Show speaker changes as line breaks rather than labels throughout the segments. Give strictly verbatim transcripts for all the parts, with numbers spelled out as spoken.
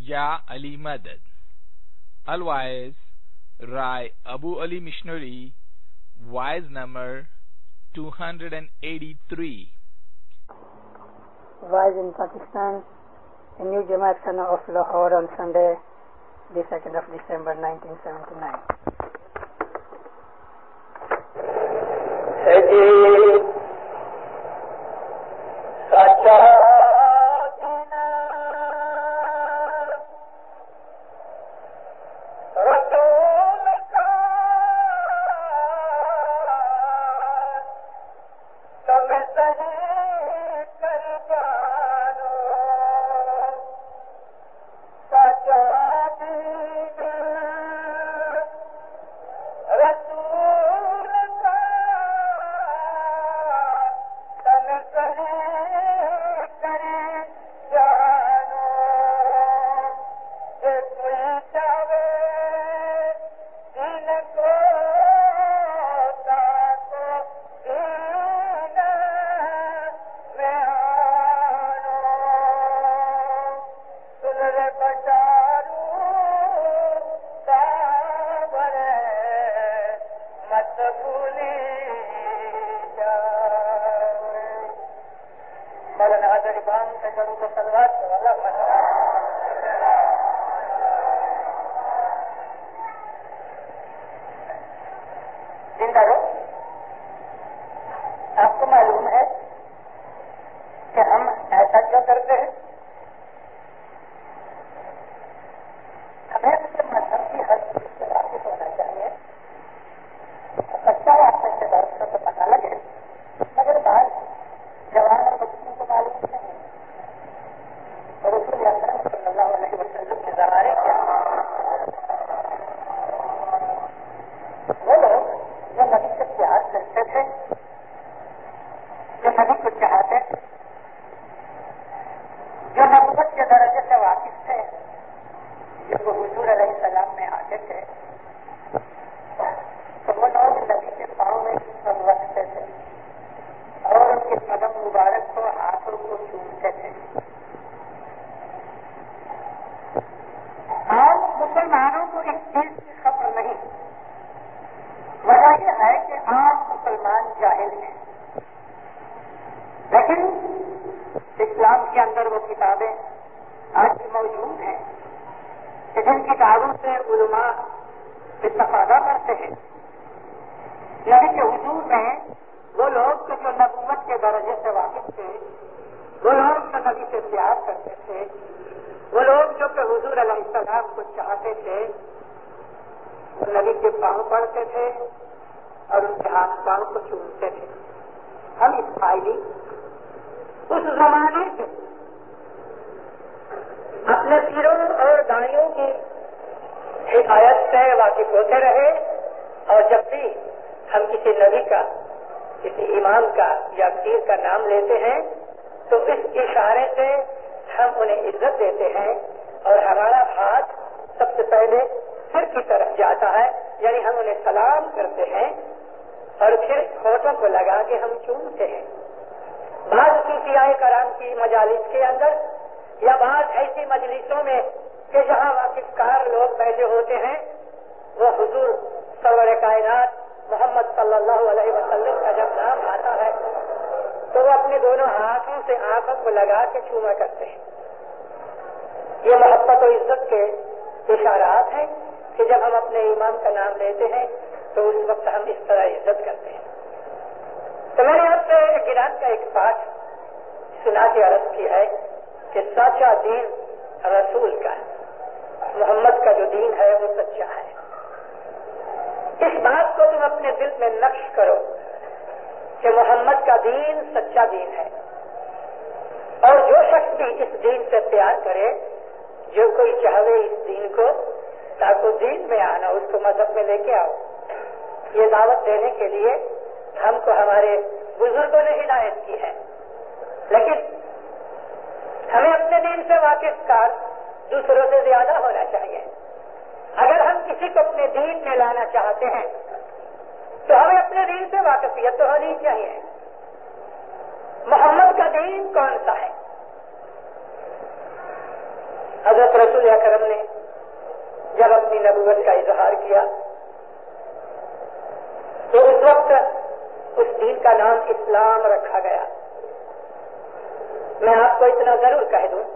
Ya Ali Madad. Otherwise, Rai Abu Ali Missionary, wise number two hundred eighty-three.
Wise in Pakistan, a new Jamaat Khana of Lahore on Sunday, the second of December nineteen seventy-nine. حضرت رسول اکرم نے جب اپنی نبوت کا اظہار کیا تو اس وقت اس دین کا نام اسلام رکھا گیا. میں آپ کو اتنا ضرور کہہ دوں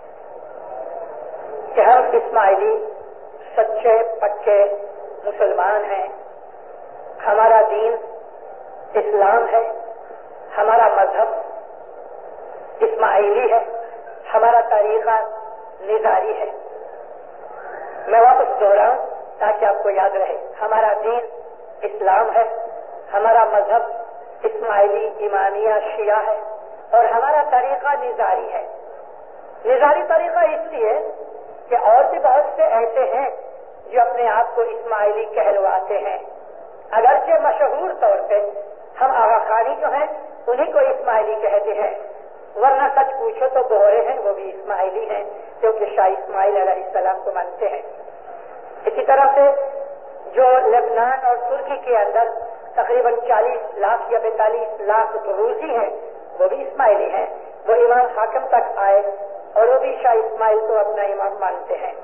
کہ ہم اسماعیلی سچے پکے مسلمان ہیں. ہمارا دین اسلام ہے, ہمارا مذہب اسماعیلی ہے, ہمارا طریقہ نظاری ہے. میں واپس دوہراؤں تاکہ آپ کو یاد رہے. ہمارا دین اسلام ہے, ہمارا مذہب اسماعیلی امامیہ شیعہ ہے, اور ہمارا طریقہ نظاری ہے. نظاری طریقہ اس لیے کہ اور بھی بہت سے ایسے ہیں جو اپنے آپ کو اسماعیلی کہلواتے ہیں, اگرچہ مشہور طور پہ ہم آغا خانی جو ہیں انہیں کو اسماعیلی کہتے ہیں, ورنہ سچ پوچھو تو بہرے ہیں وہ بھی اسماعیلی ہیں کیونکہ شاہ اسماعیل علیہ السلام کو مانتے ہیں. اسی طرح سے جو لبنان اور ترکی کے اندر تقریباً چالیس لاکھ یا بیتالیس لاکھ دروزی ہیں وہ بھی اسماعیلی ہیں. وہ امام حاکم تک آئے اور وہ بھی شاہ اسماعیل کو اپنا امام مانتے ہیں.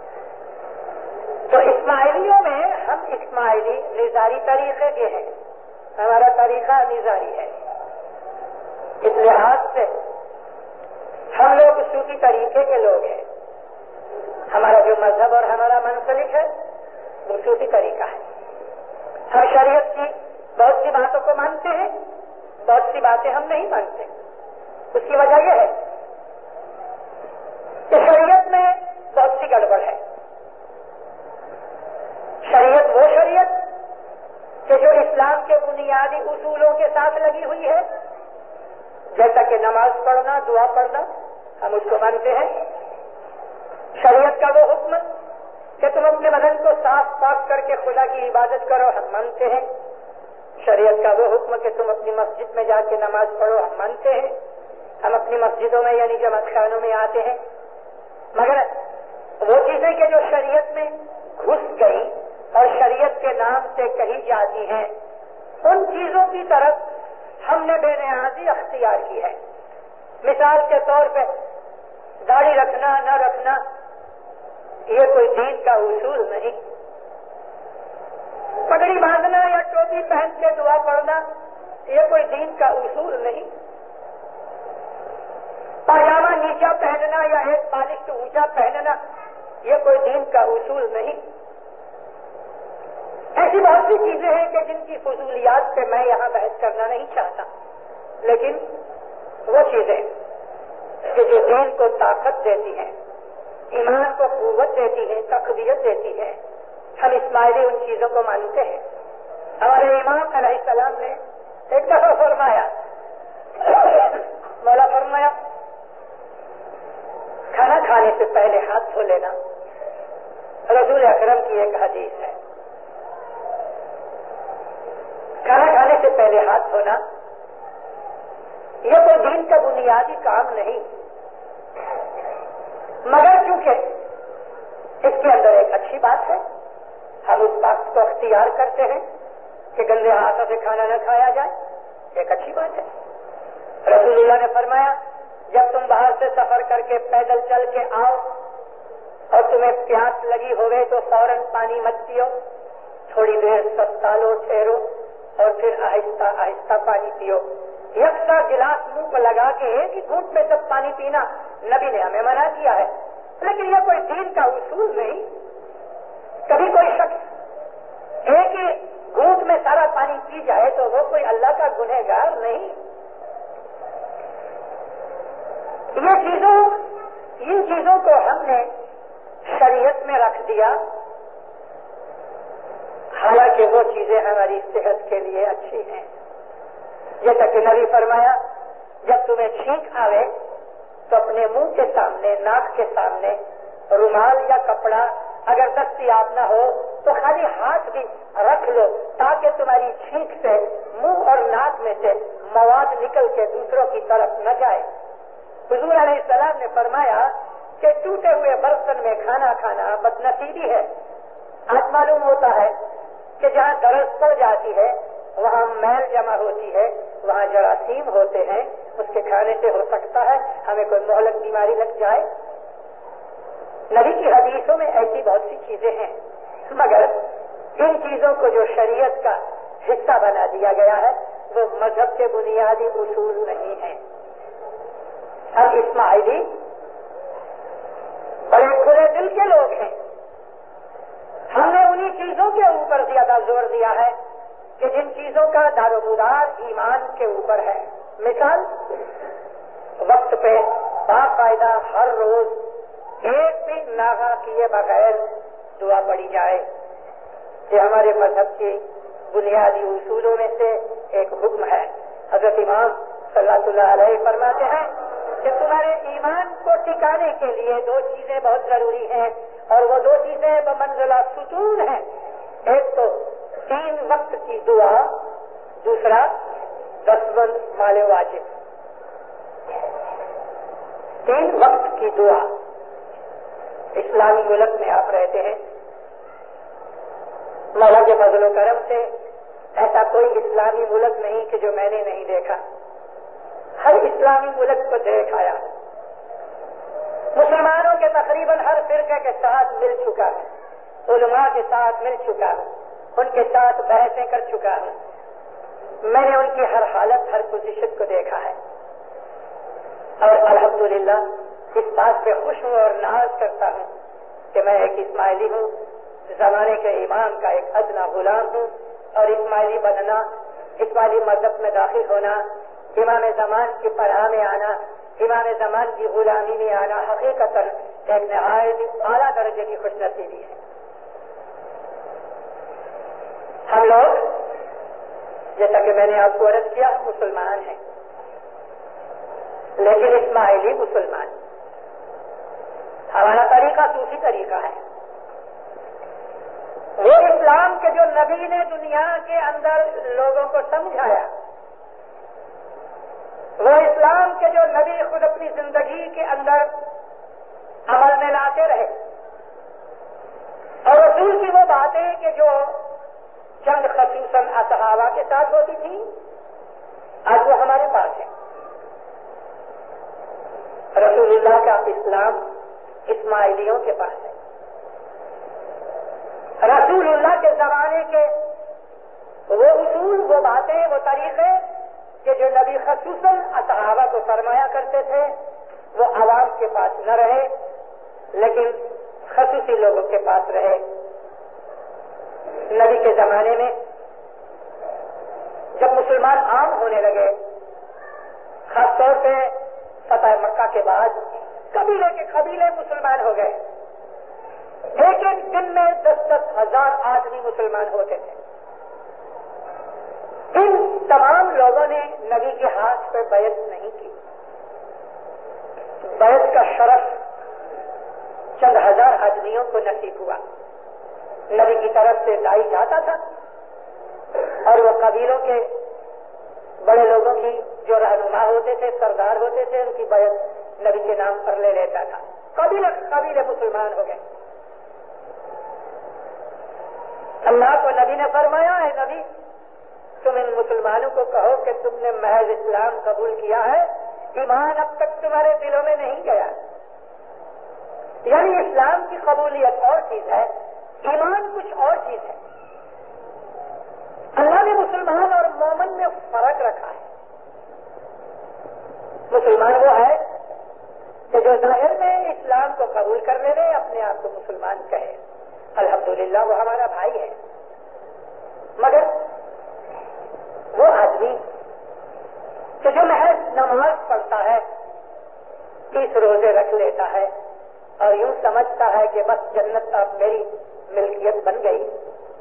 تو اسماعیلیوں میں ہم اسماعیلی نظاری طریقے کے ہیں, ہمارا طریقہ نظاری ہے. اس لحاظ سے ہم لوگ صوفی طریقے کے لوگ ہیں. ہمارا جو مذہب اور ہمارا منسلک ہے وہ صوفی طریقہ ہے. ہم شریعت کی بہت سی باتوں کو مانتے ہیں, بہت سی باتیں ہم نہیں مانتے. اس کی وجہ یہ ہے کہ شریعت میں بہت سی گڑبڑ ہے. شریعت وہ شریعت کہ جو اسلام کے بنیادی اصولوں کے ساتھ لگی ہوئی ہے, جیسا کہ نماز پڑھنا, دعا پڑھنا, ہم اس کو مانتے ہیں. شریعت کا وہ حکم کہ تم اپنے بدن کو صاف پاک کر کے خدا کی عبادت کرو, ہم مانتے ہیں. شریعت کا وہ حکم کہ تم اپنی مسجد میں جا کے نماز پڑھو, ہم مانتے ہیں. ہم اپنی مسجدوں میں یعنی جماعت خانوں میں آتے ہیں. مگر وہ چیزیں کہ جو شریعت میں گھس گئی اور شریعت کے نام سے کہی جاتی ہیں, ان چیزوں کی طرف ہم نے بے نیازی اختیار کی ہے. مثال کے طور پہ داڑھی رکھنا نہ رکھنا یہ کوئی دین کا اصول نہیں. پگڑی باندھنا یا ٹوپی پہن کے دعا پڑھنا یہ کوئی دین کا اصول نہیں. پاجامہ نیچا پہننا یا ایک بالشت اونچا پہننا یہ کوئی دین کا اصول نہیں. ایسی بہت سی چیزیں ہیں کہ جن کی فضولیات پہ میں یہاں بحث کرنا نہیں چاہتا, لیکن وہ چیزیں کہ جو دین کو طاقت دیتی ہیں, ایمان کو قوت دیتی ہیں, تقویت دیتی ہیں, ہم اسماعیلی ان چیزوں کو مانتے ہیں. ہمارے امام علیہ السلام نے ایک دفعہ فرمایا, مولا فرمایا کھانا کھانے سے پہلے ہاتھ دھو لینا. رسول اکرم کی ایک حدیث ہے. کھانا کھانے سے پہلے ہاتھ دھونا یہ کوئی دین کا بنیادی کام نہیں, مگر چونکہ اس کے اندر ایک اچھی بات ہے, ہم اس بات کو اختیار کرتے ہیں کہ گندے ہاتھوں سے کھانا نہ کھایا جائے. ایک اچھی بات ہے. رسول اللہ نے فرمایا جب تم باہر سے سفر کر کے پیدل چل کے آؤ اور تمہیں پیاس لگی ہوئے تو فوراً پانی مت پیو, تھوڑی دیر سستا لو, ٹھہرو اور پھر آہستہ آہستہ پانی پیو. یکساں گلاس منہ کو لگا کے ایک ہی گھونٹ میں سب پانی پینا نبی نے ہمیں منع کیا ہے, لیکن یہ کوئی دین کا اصول نہیں. کبھی کوئی شخص ایک ہی گھونٹ میں سارا پانی پی جائے تو وہ کوئی اللہ کا گنہگار نہیں. یہ چیزوں ان چیزوں کو ہم نے شریعت میں رکھ دیا, حالانکہ وہ چیزیں ہماری صحت کے لیے اچھی ہیں. جیسا کہ نبی فرمایا جب تمہیں چھینک آوے تو اپنے منہ کے سامنے, ناک کے سامنے رومال یا کپڑا اگر دستیاب نہ ہو تو خالی ہاتھ بھی رکھ لو تاکہ تمہاری چھینک سے منہ اور ناک میں سے مواد نکل کے دوسروں کی طرف نہ جائے. حضور علیہ السلام نے فرمایا کہ ٹوٹے ہوئے برتن میں کھانا کھانا بدنصیبی ہے. آج معلوم ہوتا ہے کہ جہاں درد پڑ جاتی ہے وہاں میل جمع ہوتی ہے, وہاں جراثیم ہوتے ہیں, اس کے کھانے سے ہو سکتا ہے ہمیں کوئی مہلک بیماری لگ جائے. نبی کی حدیثوں میں ایسی بہت سی چیزیں ہیں، مگر ان چیزوں کو جو شریعت کا حصہ بنا دیا گیا ہے وہ مذہب کے بنیادی اصول نہیں ہیں۔ ہم اسماعیلی بڑے کھلے دل کے لوگ ہیں، ہم نے انہی چیزوں کے اوپر زیادہ زور دیا ہے کہ جن چیزوں کا دار و مدار ایمان کے اوپر ہے۔ مثال، وقت پہ باقاعدہ ہر روز ایک بھی ناغہ کیے بغیر دعا پڑھی جائے، یہ ہمارے مذہب کی بنیادی اصولوں میں سے ایک حکم ہے۔ حضرت امام صلی اللہ علیہ فرماتے ہیں کہ تمہارے ایمان کو ٹکانے کے لیے دو چیزیں بہت ضروری ہیں، اور وہ دو چیزیں بمنزلہ ستون ہیں۔ ایک تو تین وقت کی دعا، دوسرا دستبند مال واجب۔ تین وقت کی دعا، اسلامی ملک میں آپ رہتے ہیں، مولا کے فضل و کرم سے ایسا کوئی اسلامی ملک نہیں کہ جو میں نے نہیں دیکھا، ہر اسلامی ملک کو دیکھ آیا، مسلمانوں کے تقریباً ہر فرقے کے ساتھ مل چکا ہے، علماء کے ساتھ مل چکا ہے، ان کے ساتھ بحثیں کر چکا ہے، میں نے ان کی ہر حالت ہر پوزیشن کو دیکھا ہے، اور الحمدللہ اس بات پہ خوش ہوں اور ناز کرتا ہوں کہ میں ایک اسماعیلی ہوں، زمانے کے امام کا ایک ادنا غلام ہوں، اور اسماعیلی بننا، اسماعیلی مذہب میں داخل ہونا، امام زمان کی پناہ میں آنا، امام زمان کی غلامی میں آنا حقیقتاً ایک نہایت اعلیٰ درجے کی خوش نصیبی ہے۔ ہم لوگ جیسا کہ میں نے آپ کو عرض کیا مسلمان ہیں، لیکن اسماعیلی مسلمان، ہمارا طریقہ صوفی طریقہ ہے، وہ اسلام کے جو نبی نے دنیا کے اندر لوگوں کو سمجھایا، وہ اسلام کے جو نبی خود اپنی زندگی کے اندر عمل میں لاتے رہے، اور رسول کی وہ باتیں کہ جو چند خصوصاً اصحابہ کے ساتھ ہوتی تھی، آج وہ ہمارے پاس ہے۔ رسول اللہ کا اسلام اسماعیلیوں کے پاس ہے، رسول اللہ کے زمانے کے وہ اصول، وہ باتیں، وہ طریقے کہ جو نبی خصوصاً اصحابہ کو فرمایا کرتے تھے، وہ عوام کے پاس نہ رہے لیکن خصوصی لوگوں کے پاس رہے۔ نبی کے زمانے میں جب مسلمان عام ہونے لگے، خاص طور پہ فتح مکہ کے بعد قبیلے کے قبیلے مسلمان ہو گئے، ایک ایک دن میں دس دس ہزار آدمی مسلمان ہوتے تھے۔ ان تمام لوگوں نے نبی کے ہاتھ پہ بیعت نہیں کی، بیعت کا شرف چند ہزار آدمیوں کو نصیب ہوا۔ نبی کی طرف سے دائی جاتا تھا اور وہ قبیلوں کے بڑے لوگوں کی جو رہنما ہوتے تھے، سردار ہوتے تھے، ان کی بیعت نبی کے نام پر لے لیتا تھا، قبیلے قبیلے مسلمان ہو گئے۔ اللہ کو نبی نے فرمایا ہے، نبی تم ان مسلمانوں کو کہو کہ تم نے محض اسلام قبول کیا ہے، ایمان اب تک تمہارے دلوں میں نہیں گیا۔ یعنی اسلام کی قبولیت اور چیز ہے، ایمان کچھ اور چیز ہے۔ اللہ نے مسلمان اور مومن میں فرق رکھا ہے۔ مسلمان وہ ہے کہ جو ظاہر میں اسلام کو قبول کرنے میں اپنے آپ کو مسلمان کہے، الحمدللہ وہ ہمارا بھائی ہے، مگر وہ آدمی کہ جو محض نماز پڑھتا ہے، تیس روزے رکھ لیتا ہے اور یوں سمجھتا ہے کہ بس جنت اب میری ملکیت بن گئی،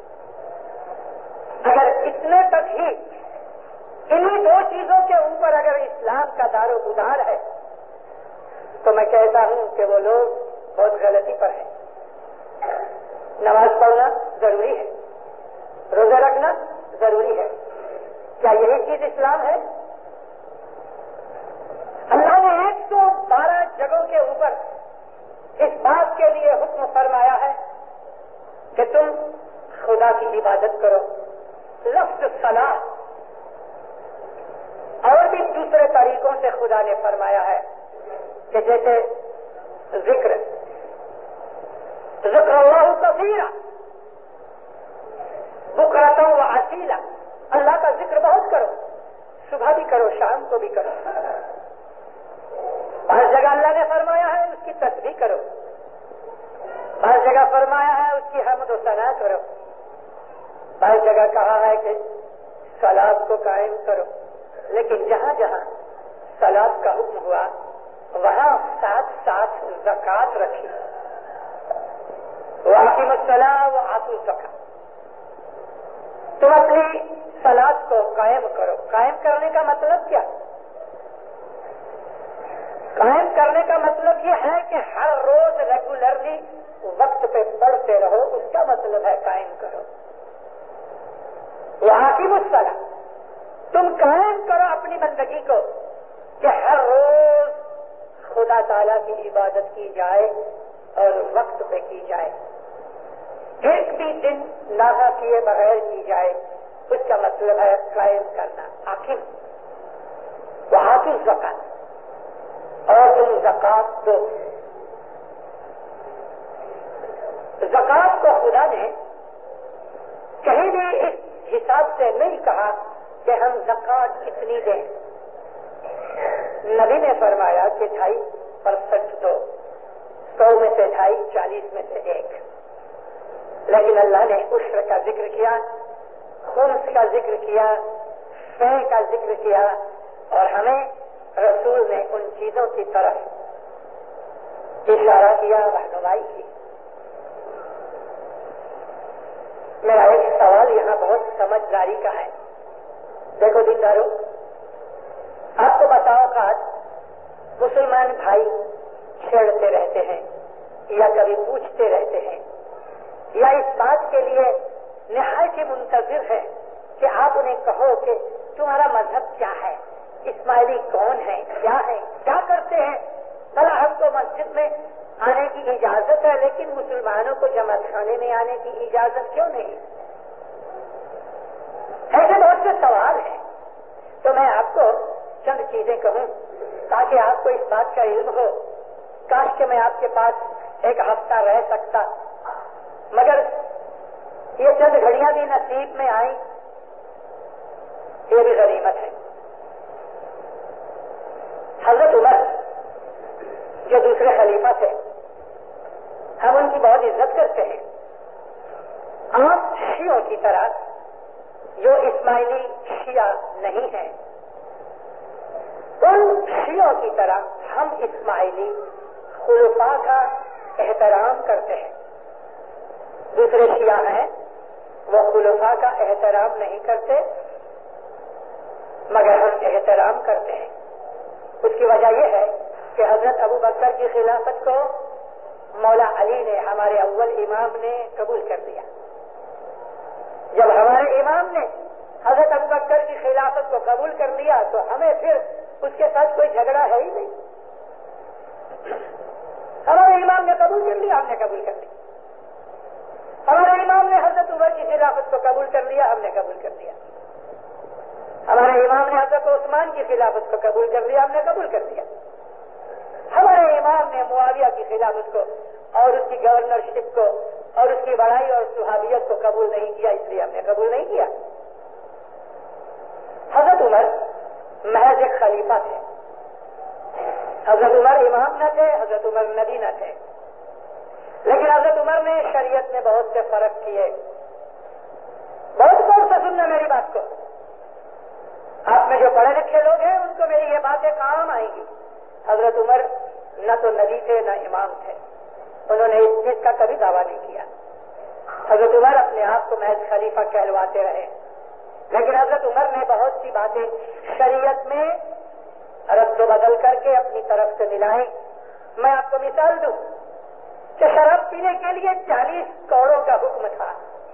اگر اتنے تک ہی انہی دو چیزوں کے اوپر اگر اسلام کا دار و مدار ہے تو میں کہتا ہوں کہ وہ لوگ بہت غلطی پر ہیں۔ نماز پڑھنا ضروری ہے، روزہ رکھنا ضروری ہے، کیا یہی چیز اسلام ہے؟ اللہ نے ایک سو بارہ جگہوں کے اوپر اس بات کے لیے حکم فرمایا ہے کہ تم خدا کی عبادت کرو۔ لفظ صلاح اور بھی دوسرے طریقوں سے خدا نے فرمایا ہے کہ جیسے ذکر، کثیرا بکرۃ و اصیلا، اللہ کا ذکر بہت کرو، صبح بھی کرو شام کو بھی کرو۔ بعض جگہ اللہ نے فرمایا ہے اس کی تسبیح کرو، بعض جگہ فرمایا ہے اس کی حمد و ثنا کرو، بعض جگہ کہا ہے کہ صلاۃ کو قائم کرو۔ لیکن جہاں جہاں صلاۃ کا حکم ہوا وہاں ساتھ ساتھ زکوٰۃ رکھی، وَأَقِیمُوا الصَّلَاةَ وَآتُوا الزَّکَاۃَ۔ تم اپنی صلاۃ کو قائم کرو۔ قائم کرنے کا مطلب کیا؟ قائم کرنے کا مطلب یہ ہے کہ ہر روز ریگولرلی وقت پہ پڑھتے رہو، اس کا مطلب ہے قائم کرو۔ وَأَقِیمُوا الصَّلَاةَ، تم قائم کرو اپنی بندگی کو کہ ہر روز خدا تعالیٰ کی عبادت کی جائے اور وقت پہ کی جائے، ایک بھی دن ناغہ کیے بغیر کی جائے، اس کا مطلب ہے قائم کرنا۔ آخر وآتوا الزکاۃ، اور تم زکوٰۃ دو۔ زکوٰۃ کو خدا نے کہیں بھی اس حساب سے نہیں کہا کہ ہم زکوٰۃ کتنی دیں۔ نبی نے فرمایا کہ ڈھائی پرسنٹ دو، سو میں سے ڈھائی، چالیس میں سے ایک۔ لیکن اللہ نے عشر کا ذکر کیا، خمس کا ذکر کیا، فے کا ذکر کیا، اور ہمیں رسول نے ان چیزوں کی طرف اشارہ کیا، رہنمائی کی۔ میرا ایک سوال یہاں بہت سمجھداری کا ہے۔ دیکھو دیندارو، آپ کو بتاؤ کہ مسلمان بھائی چھیڑتے رہتے ہیں یا کبھی پوچھتے رہتے ہیں یا اس بات کے لیے نہایت ہی منتظر ہے کہ آپ انہیں کہو کہ تمہارا مذہب کیا ہے، اسماعیلی کون ہے، کیا ہے، کیا کرتے ہیں۔ بھلا ہم کو مسجد میں آنے کی اجازت ہے لیکن مسلمانوں کو جماعت خانے میں آنے کی اجازت کیوں نہیں؟ ایسے بہت سے سوال ہیں۔ تو میں آپ کو چند چیزیں کہوں تاکہ آپ کو اس بات کا علم ہو۔ کاش کہ میں آپ کے پاس ایک ہفتہ رہ سکتا، مگر یہ چند گھڑیاں بھی نصیب میں آئیں، یہ بھی غنیمت ہے۔ حضرت عمر جو دوسرے خلیفہ تھے، ہم ان کی بہت عزت کرتے ہیں۔ عام شیعوں کی طرح جو اسماعیلی شیعہ نہیں ہیں، ان شیعوں کی طرح ہم اسماعیلی خلفاء کا احترام کرتے ہیں۔ دوسرے شیعہ ہیں وہ خلفاء کا احترام نہیں کرتے، مگر ہم احترام کرتے ہیں۔ اس کی وجہ یہ ہے کہ حضرت ابو بکر کی خلافت کو مولا علی نے، ہمارے اول امام نے قبول کر دیا۔ جب ہمارے امام نے حضرت ابو بکر کی خلافت کو قبول کر لیا تو ہمیں پھر اس کے ساتھ کوئی جھگڑا ہے ہی نہیں۔ ہمارے امام نے قبول کر لیا، ہم نے قبول کر لیا۔ ہمارے امام نے حضرت عمر کی خلافت کو قبول کر لیا، ہم نے قبول کر لیا۔ ہمارے امام نے حضرت عثمان کی خلافت کو قبول کر لیا، ہم نے قبول کر لیا۔ ہمارے امام نے معاویہ کی خلافت کو اور اس کی گورنرشپ کو اور اس کی بڑائی اور صحابیت کو قبول نہیں کیا، اس لیے ہم نے قبول نہیں کیا۔ حضرت عمر محض ایک خلیفہ تھے، حضرت عمر امام نہ تھے، حضرت عمر نبی نہ تھے، لیکن حضرت عمر نے شریعت میں بہت سے فرق کیے۔ بہت غور سے سننا میری بات کو، آپ میں جو پڑھے لکھے لوگ ہیں ان کو میری یہ باتیں کام آئیں گی۔ حضرت عمر نہ تو نبی تھے نہ امام تھے، انہوں نے اس چیز کا کبھی دعویٰ نہیں کیا۔ حضرت عمر اپنے آپ کو محض خلیفہ کہلواتے رہے، لیکن حضرت عمر نے بہت سی باتیں شریعت میں رد و بدل کر کے اپنی طرف سے ملائیں۔ میں آپ کو مثال دوں کہ شراب پینے کے لیے چالیس کوڑوں کا حکم تھا،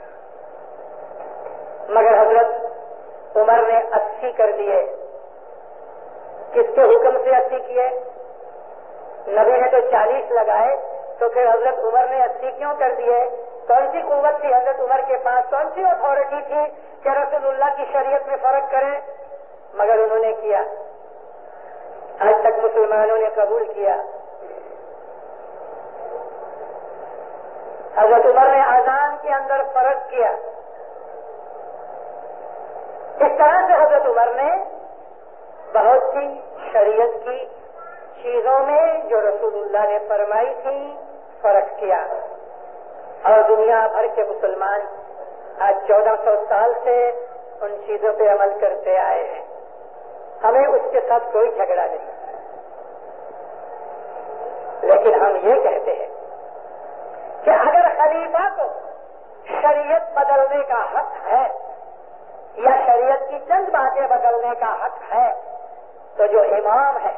مگر حضرت عمر نے اسی کر دیے۔ کس کے حکم سے اسی کیے؟ نبی نے تو چالیس لگائے، تو پھر حضرت عمر نے اسی کیوں کر دیے؟ کون سی قوت تھی حضرت عمر کے پاس؟ کون سی اتھارٹی تھی کہ رسول اللہ کی شریعت میں فرق کریں؟ مگر انہوں نے کیا۔ آج تک مسلمانوں نے قبول کیا۔ حضرت عمر نے اذان کے اندر فرق کیا. اس طرح سے حضرت عمر نے بہت سی شریعت کی چیزوں میں جو رسول اللہ نے فرمائی تھی فرق کیا. اور دنیا بھر کے مسلمان آج چودہ سو سال سے ان چیزوں پہ عمل کرتے آئے ہیں. ہمیں اس کے ساتھ کوئی جھگڑا نہیں، لیکن ہم یہ کہتے ہیں کہ اگر خلیفہ کو شریعت بدلنے کا حق ہے یا شریعت کی چند باتیں بدلنے کا حق ہے تو جو امام ہے،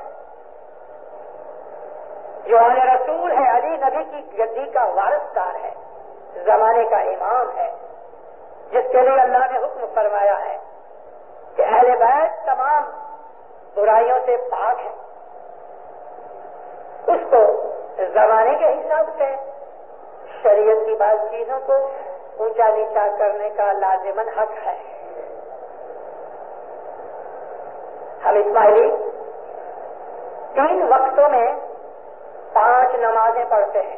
جو آل رسول ہے، علی نبی کی گدی کا وارثدار ہے، زمانے کا امام ہے، جس کے لیے اللہ نے حکم فرمایا ہے کہ اہل بیت تمام برائیوں سے پاک ہے، اس کو زمانے کے حساب سے شریعت کی بعض چیزوں کو اونچا نیچا کرنے کا لازماً حق ہے. ہم اسماعیلی تین وقتوں میں پانچ نمازیں پڑھتے ہیں.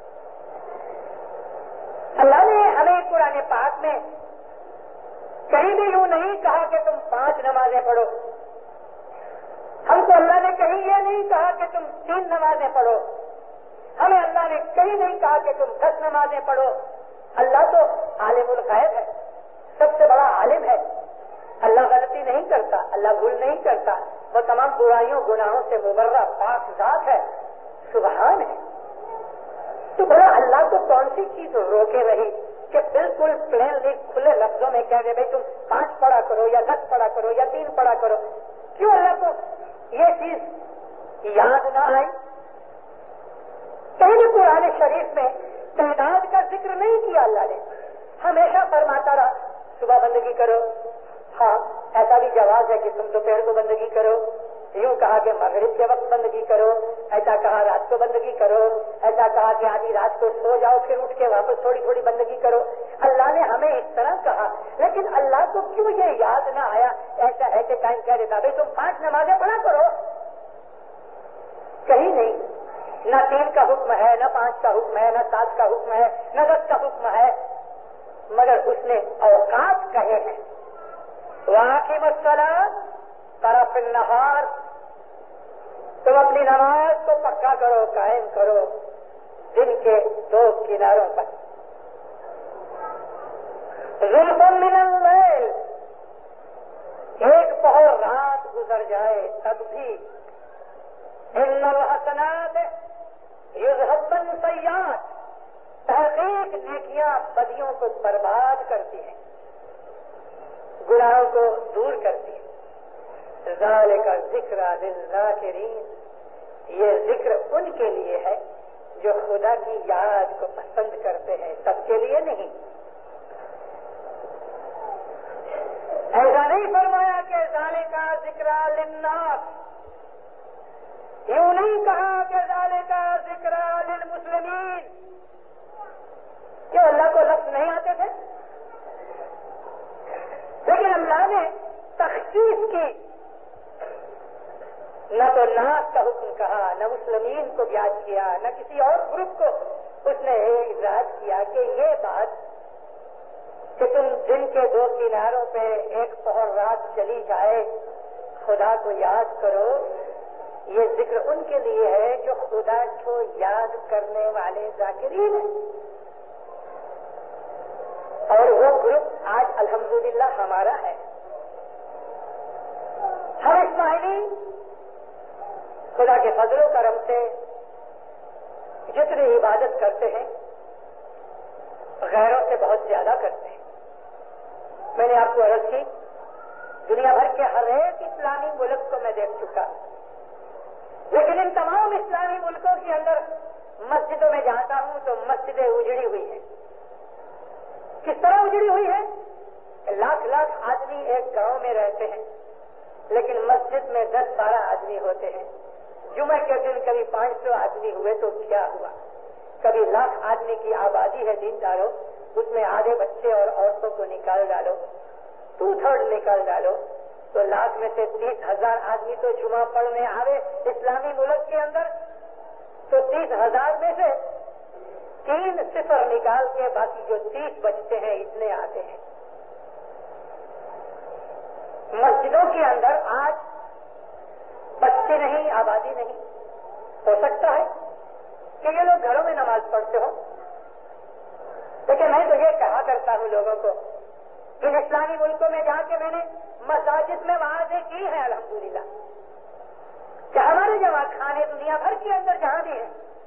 اللہ نے ہمیں قرآن پاک میں کہیں بھی یوں نہیں کہا کہ تم پانچ نمازیں پڑھو. ہم کو اللہ نے کہیں یہ نہیں کہا کہ تم تین نمازیں پڑھو. ہمیں اللہ نے کہیں نہیں کہا کہ تم دس نمازیں پڑھو. اللہ تو عالم الغیب ہے، سب سے بڑا عالم ہے. اللہ غلطی نہیں کرتا، اللہ بھول نہیں کرتا، وہ تمام برائیوں گناہوں سے مبرہ پاک ذات ہے، سبحان ہے. تو بڑا اللہ کو کون سی چیز روکے رہی کہ بالکل پلینلی کھلے لفظوں میں کہہ دے بھائی تم پانچ پڑھا کرو یا دس پڑھا کرو یا تین پڑھا کرو. کیوں اللہ کو یہ چیز یاد نہ آئی؟ کہیں بھی قرآن شریف میں تعداد کا ذکر نہیں کیا. اللہ نے ہمیشہ فرماتا رہا صبح بندگی کرو. ہاں ایسا بھی جواز ہے کہ تم دوپہر کو بندگی کرو، یوں کہا کہ مغرب کے وقت بندگی کرو، ایسا کہا رات کو بندگی کرو، ایسا کہا کہ آدھی رات کو سو جاؤ پھر اٹھ کے واپس تھوڑی تھوڑی بندگی کرو. اللہ نے ہمیں اس طرح کہا، لیکن اللہ کو کیوں یہ یاد نہ آیا؟ ایسا ایسے ٹائم کہہ دیتا بھائی تم پانچ نمازیں پڑھا کرو. کہیں نہیں، نہ تین کا حکم ہے، نہ پانچ کا حکم ہے، نہ سات کا حکم ہے، نہ دس کا حکم ہے، مگر اس نے اوقات کہے ہیں. وَأَقِیمُوا الصَّلَاةَ طرف النہار، تم اپنی نماز کو پکا کرو، قائم کرو دن کے دو کناروں پر. زُلْفًا مِّنَ اللَّيْلِ، ایک پہر رات گزر جائے تب بھی. إِنَّ الْحَسَنَاتِ يُذْهِبْنَ السَّیِّئَاتِ، تحقیق نیکیاں بدیوں کو برباد کرتی ہیں، گناہوں کو دور کرتی ہے. ذالک ذکر للذاکرین، یہ ذکر ان کے لیے ہے جو خدا کی یاد کو پسند کرتے ہیں، سب کے لیے نہیں. ایسا نہیں فرمایا کہ ذالک ذکر للناس، یوں نہیں کہا کہ ذالک ذکر للمسلمین. کیوں اللہ کو لفظ نہیں آتے تھے؟ لیکن اللہ نے تخصیص کی، نہ تو ناس کا حکم کہا، نہ مسلمین کو یاد کیا، نہ کسی اور گروپ کو اس نے یاد کیا کہ یہ بات کہ تم دن کے دو کناروں پہ ایک پہر رات چلی جائے خدا کو یاد کرو. یہ ذکر ان کے لیے ہے جو خدا کو یاد کرنے والے ذاکرین ہیں. اور وہ گروپ آج الحمدللہ ہمارا ہے. ہم اسماعیلی خدا کے فضل و کرم سے جتنی عبادت کرتے ہیں غیروں سے بہت زیادہ کرتے ہیں. میں نے آپ کو عرض کی دنیا بھر کے ہر ایک اسلامی ملک کو میں دیکھ چکا، لیکن ان تمام اسلامی ملکوں کے اندر مسجدوں میں جاتا ہوں تو مسجدیں اجڑی ہوئی ہیں. کس طرح اجڑی ہوئی ہے؟ لاکھ لاکھ آدمی ایک گاؤں میں رہتے ہیں، لیکن مسجد میں دس بارہ آدمی ہوتے ہیں. جمعہ کے دن کبھی پانچ سو آدمی ہوئے تو کیا ہوا؟ کبھی لاکھ آدمی کی آبادی ہے دینداروں، اس میں آدھے بچے اور عورتوں کو نکال ڈالو، ٹو تھرڈ نکال ڈالو تو لاکھ میں سے تیس ہزار آدمی تو جمعہ پڑھنے آوے اسلامی ملک کے اندر. تو تیس ہزار میں سے تین صفر نکال کے باقی جو تیس بچتے ہیں اتنے آتے ہیں. مسجدوں کے اندر آج بچے نہیں، آبادی نہیں. ہو سکتا ہے کہ یہ لوگ گھروں میں نماز پڑھتے ہو، لیکن میں تو یہ کہا کرتا ہوں لوگوں کو، ان اسلامی ملکوں میں جا کے میں نے مساجد میں وعظیں کی ہیں الحمدللہ، کہ ہمارے جماعت خانے دنیا بھر کے اندر جہاں بھی ہیں،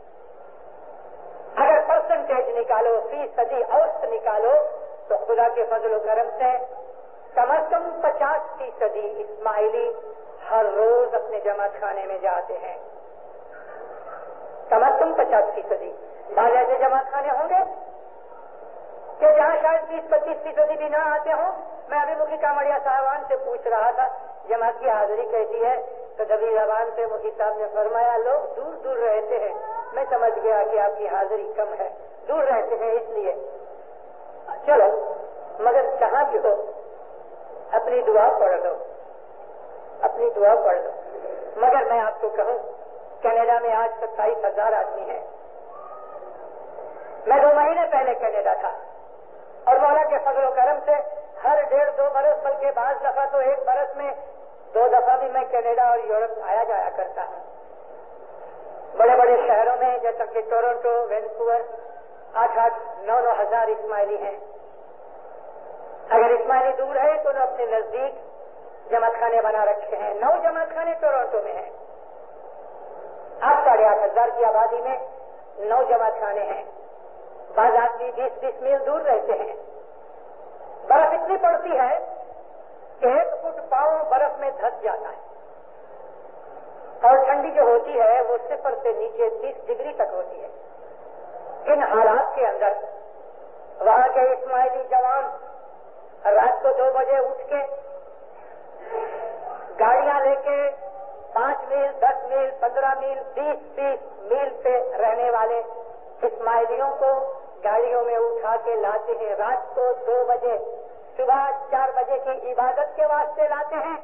اگر پرسنٹیج نکالو، فیصدی اوسط نکالو، تو خدا کے فضل و کرم سے کم از کم پچاس فیصدی اسماعیلی ہر روز اپنے جماعت خانے میں جاتے ہیں. کم از کم پچاس فیصدی. بعض ایسے جماعت خانے ہوں گے کہ جہاں شاید بیس پچیس فیصدی بھی نہ آتے ہوں. میں ابھی مکھی کامڑیا صاحبان سے پوچھ رہا تھا جماعت کی حاضری کیسی ہے، تو دبی زبان سے مکھی صاحب نے فرمایا لوگ دور دور رہتے ہیں. میں سمجھ گیا کہ آپ کی حاضری کم ہے، دور رہتے ہیں اس لیے. چلو مگر جہاں بھی ہو اپنی دعا پڑھ لو، اپنی دعا پڑھ لو. مگر میں آپ کو کہوں کینیڈا میں آج ستائیس ہزار آدمی ہیں. میں دو مہینے پہلے کینیڈا تھا اور مولا کے فضل و کرم سے ہر ڈیڑھ دو برس بلکہ بعض دفعہ تو ایک برس میں دو دفعہ بھی میں کینیڈا اور یورپ آیا جایا کرتا ہوں. بڑے بڑے شہروں میں جیسا کہ ٹورنٹو، وینکوور، آٹھ آٹھ نو نو ہزار اسماعیلی ہیں. اگر اسماعیلی دور ہے تو انہوں اپنے نزدیک جماعت خانے بنا رکھے ہیں. نو جماعت خانے ٹورنٹو میں ہیں. آٹھ ساڑھے آٹھ ہزار کی آبادی میں نو جماعت خانے ہیں. بعض آدمی بیس بیس میل دور رہتے ہیں. برف اتنی پڑتی ہے کہ ایک فٹ پاؤں برف میں دھس جاتا ہے، اور ٹھنڈی جو ہوتی ہے وہ صفر سے نیچے تیس ڈگری تک ہوتی ہے. ان حالات کے اندر وہاں کے اسماعیلی جوان رات کو دو بجے اٹھ کے گاڑیاں لے کے پانچ میل، دس میل، پندرہ میل، بیس بیس میل پہ رہنے والے اسماعیلیوں کو گاڑیوں میں اٹھا کے لاتے ہیں. رات کو دو بجے، صبح چار بجے کی عبادت کے واسطے لاتے ہیں.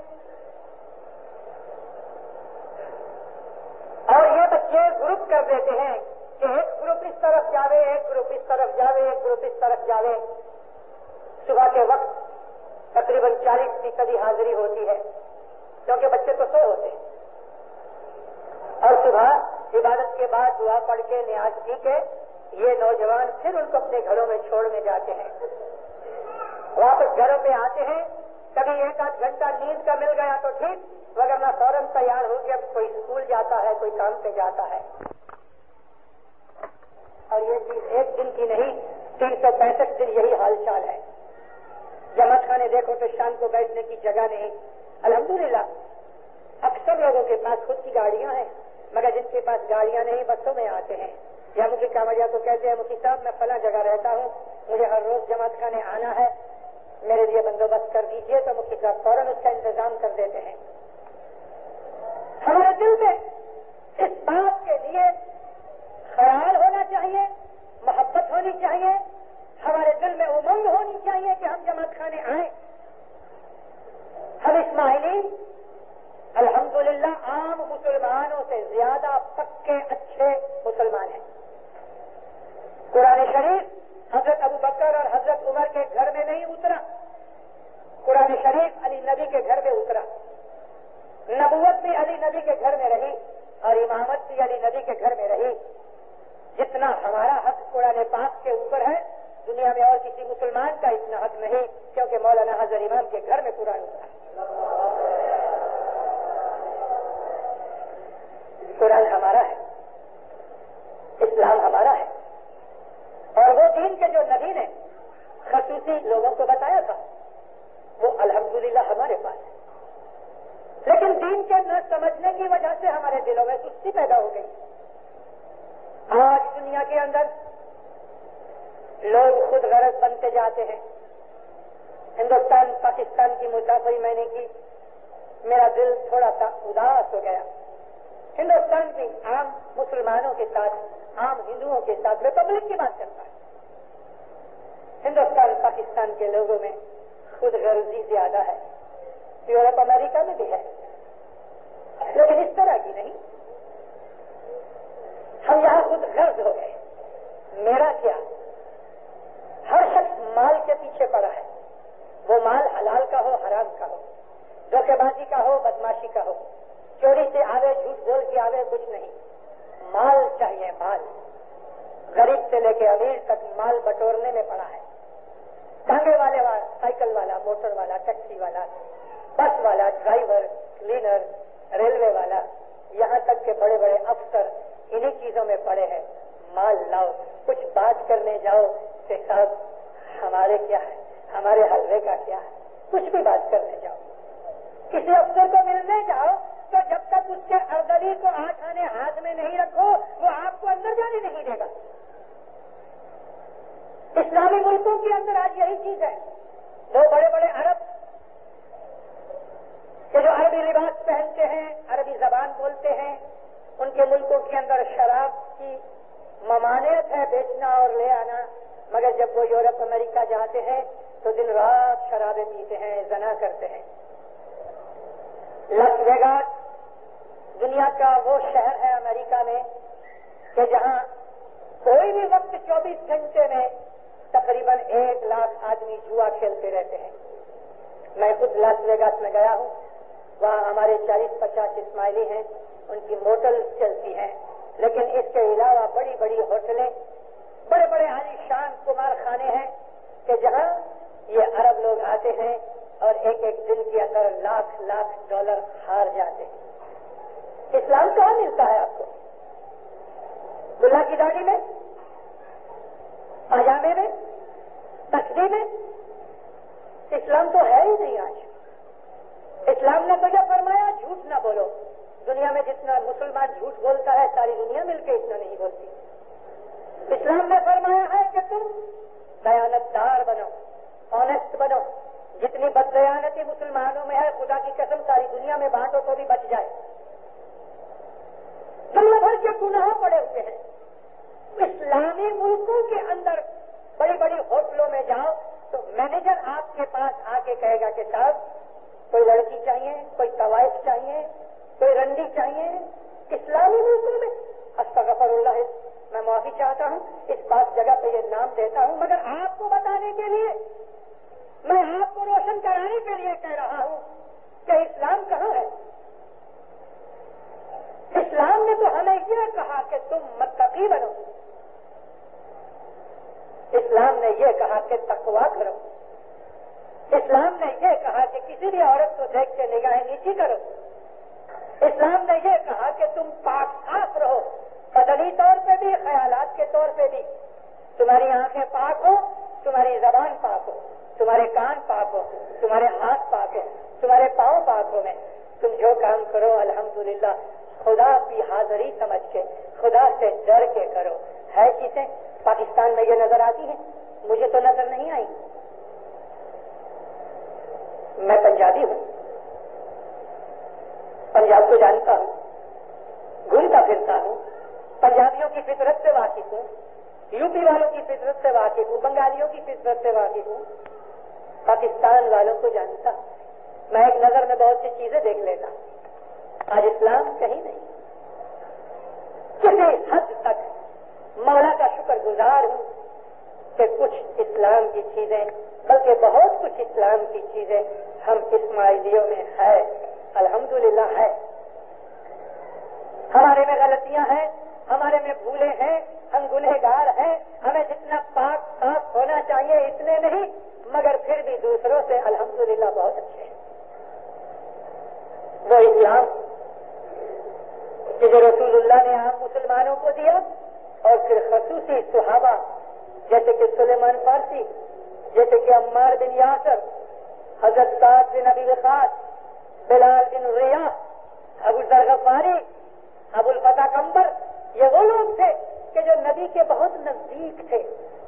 اور یہ بچے گروپ کر دیتے ہیں کہ ایک گروپ اس طرف جاوے، ایک گروپ اس طرف جاوے، ایک گروپ اس طرف جاوے. صبح کے وقت تقریباً چالیس فیصدی حاضری ہوتی ہے کیونکہ بچے تو سو ہوتے ہیں. اور صبح عبادت کے بعد دعا پڑھ کے نیاز کی کے یہ نوجوان پھر ان کو اپنے گھروں میں چھوڑنے جاتے ہیں. واپس گھروں پہ آتے ہیں. کبھی ایک آدھ گھنٹہ نیند کا مل گیا تو ٹھیک، وگرنہ فوراً تیار ہو کے اب کوئی اسکول جاتا ہے، کوئی کام پہ جاتا ہے. اور یہ چیز ایک دن کی نہیں، تین سو پینسٹھ دن یہی حال چال ہے. جماعت خانے دیکھو تو شام کو بیٹھنے کی جگہ نہیں. الحمدللہ اکثر لوگوں کے پاس خود کی گاڑیاں ہیں، مگر جن کے پاس گاڑیاں نہیں بسوں میں آتے ہیں. یا مجھے کامڑیا کو کہتے ہیں مفتی صاحب میں فلاں جگہ رہتا ہوں، مجھے ہر روز جماعت خانے آنا ہے، میرے لیے بندوبست کر دیجیے، تو مفتی صاحب فوراً اس کا انتظام کر دیتے ہیں. ہمارے دل میں اس بات کے لیے خیال ہونا چاہیے، محبت ہونی چاہیے، ہمارے دل میں امنگ ہونی چاہیے کہ ہم جماعت خانے آئیں. ہم اسماعیلی الحمدللہ عام مسلمانوں سے زیادہ پکے اچھے مسلمان ہیں. قرآن شریف حضرت ابو بکر اور حضرت عمر کے گھر میں نہیں اترا، قرآن شریف علی نبی کے گھر میں اترا. نبوت بھی علی نبی کے گھر میں رہی اور امامت بھی علی نبی کے گھر میں رہی. جتنا ہمارا حق قرآن پاک کے اوپر ہے دنیا میں اور کسی مسلمان کا اتنا حق نہیں، کیونکہ مولانا حضر امام کے گھر میں قرآن اترا. قرآن ہمارا ہے، اسلام ہمارا ہے، اور وہ دین کے جو نبی نے خصوصی لوگوں کو بتایا تھا وہ الحمدللہ ہمارے پاس ہے. لیکن دین کے نہ سمجھنے کی وجہ سے ہمارے دلوں میں سستی پیدا ہو گئی. آج دنیا کے اندر لوگ خود غرض بنتے جاتے ہیں. ہندوستان پاکستان کی مسافری میں نے کی، میرا دل تھوڑا سا اداس ہو گیا. ہندوستان بھی عام مسلمانوں کے ساتھ، عام ہندوؤں کے ساتھ ریپبلک کی بات کرتا ہے. ہندوستان پاکستان کے لوگوں میں خود غرضی زیادہ ہے. یورپ امریکہ میں بھی ہے، لیکن اس طرح کی نہیں. ہم یہاں خود غرض ہو گئے. میرا کیا؟ ہر شخص مال کے پیچھے پڑا ہے، وہ مال حلال کا ہو حرام کا ہو، دھوکے بازی کا ہو بدماشی کا ہو، چوری سے آوے جھوٹ بول کے آوے، کچھ نہیں، مال چاہیے مال۔ غریب سے لے کے امیر تک مال بٹورنے میں پڑا ہے۔ ٹانگے والے والا، سائیکل والا، موٹر والا، ٹیکسی والا، بس والا، ڈرائیور، کلینر، ریلوے والا، یہاں تک کہ بڑے بڑے افسر انہی چیزوں میں پڑے ہیں۔ مال لاؤ، کچھ بات کرنے جاؤ کہ صاحب ہمارے کیا ہے، ہمارے حلوے کا کیا ہے، کچھ بھی بات کرنے جاؤ، کسی افسر کو ملنے جاؤ تو جب تک اس کے اردلی کو آٹھ آنے ہاتھ میں نہیں رکھو وہ آپ کو اندر جانے نہیں دے گا۔ اسلامی ملکوں کے اندر آج یہی چیز ہے۔ وہ بڑے بڑے عرب کہ جو عربی لباس پہنتے ہیں، عربی زبان بولتے ہیں، ان کے ملکوں کے اندر شراب کی ممانعت ہے بیچنا اور لے آنا، مگر جب وہ یورپ امریکہ جاتے ہیں تو دن رات شرابیں پیتے ہیں، زنا کرتے ہیں۔ لاس ویگاس دنیا کا وہ شہر ہے امریکہ میں کہ جہاں کوئی بھی وقت چوبیس گھنٹے میں تقریباً ایک لاکھ آدمی جوا کھیلتے رہتے ہیں۔ میں خود لاس ویگاس میں گیا ہوں، وہاں ہمارے چالیس پچاس اسماعیلی ہیں، ان کی موٹل چلتی ہیں، لیکن اس کے علاوہ بڑی بڑی ہوٹلیں، بڑے بڑے عالی شان کمار خانے ہیں کہ جہاں یہ عرب لوگ آتے ہیں اور ایک ایک دن کے اندر لاکھ لاکھ ڈالر ہار جاتے ہیں۔ اسلام کہاں ملتا ہے آپ کو؟ ملا کی داڑھی میں، پاجامے میں، تسبیح میں؟ اسلام تو ہے ہی نہیں آج۔ اسلام نے تو یہ فرمایا جھوٹ نہ بولو۔ دنیا میں جتنا مسلمان جھوٹ بولتا ہے ساری دنیا مل کے اتنا نہیں بولتی۔ اسلام نے فرمایا ہے کہ تم دیانتدار بنو، آنےسٹ بنو۔ جتنی بددیانتی مسلمانوں میں ہے خدا کی قسم ساری دنیا میں بانٹو تو بھی بچ جائے۔ دنیا بھر کے گناہ پڑے ہوئے ہیں۔ اسلامی ملکوں کے اندر بڑی بڑی ہوٹلوں میں جاؤ تو مینیجر آپ کے پاس آ کے کہے گا کہ صاحب کوئی لڑکی چاہیے، کوئی طوائف چاہیے، کوئی رنڈی چاہیے۔ اسلامی ملکوں میں استغفر اللہ، میں معافی چاہتا ہوں اس بات جگہ پہ یہ نام دیتا ہوں، مگر آپ کو بتانے کے لیے، میں آپ کو روشن کرانے کے لیے کہہ رہا ہوں کہ اسلام کہاں ہے۔ اسلام نے تو ہمیں یہ کہا کہ تم متقی بنو، اسلام نے یہ کہا کہ تقویٰ کرو، اسلام نے یہ کہا کہ کسی بھی عورت کو دیکھ کے نگاہیں نیچی کرو، اسلام نے یہ کہا کہ تم پاک صاف رہو، بدنی طور پہ بھی خیالات کے طور پہ بھی۔ تمہاری آنکھیں پاک ہو، تمہاری زبان پاک ہو، تمہارے کان پاک ہو، تمہارے ہاتھ پاک ہو، تمہارے پاؤں پاک ہو، میں تم جو کام کرو الحمدللہ خدا کی حاضری سمجھ کے، خدا سے ڈر کے کرو۔ ہے چیزیں پاکستان میں یہ نظر آتی ہیں، مجھے تو نظر نہیں آئی۔ میں پنجابی ہوں، پنجاب کو جانتا ہوں، گھومتا پھرتا ہوں، پنجابیوں کی فطرت سے واقف ہوں، یو پی والوں کی فطرت سے واقف ہوں، بنگالیوں کی فطرت سے واقف ہوں، پاکستان والوں کو جانتا ہوں۔ میں ایک نظر میں بہت سی چیزیں دیکھ لیتا ہوں۔ آج اسلام کہیں نہیں۔ کسی حد تک مولا کا شکر گزار ہوں کہ کچھ اسلام کی چیزیں، بلکہ بہت کچھ اسلام کی چیزیں ہم اسماعیلیوں میں ہے، الحمدللہ ہے۔ ہمارے میں غلطیاں ہیں، ہمارے میں بھولے ہیں، ہم گنہگار ہیں، ہمیں جتنا پاک صاف ہونا چاہیے اتنے نہیں، مگر پھر بھی دوسروں سے الحمدللہ بہت اچھے ہیں۔ وہ اسلام کہ جو رسول اللہ نے عام مسلمانوں کو دیا اور پھر خصوصی صحابہ جیسے کہ سلیمان فارسی، جیسے کہ عمار بن یاسر، حضرت سعد بن ابی وقاص، بلال بن ریاح، ابو ذر غفاری، ابو الفتح کمبر، یہ وہ لوگ تھے کہ جو نبی کے بہت نزدیک تھے،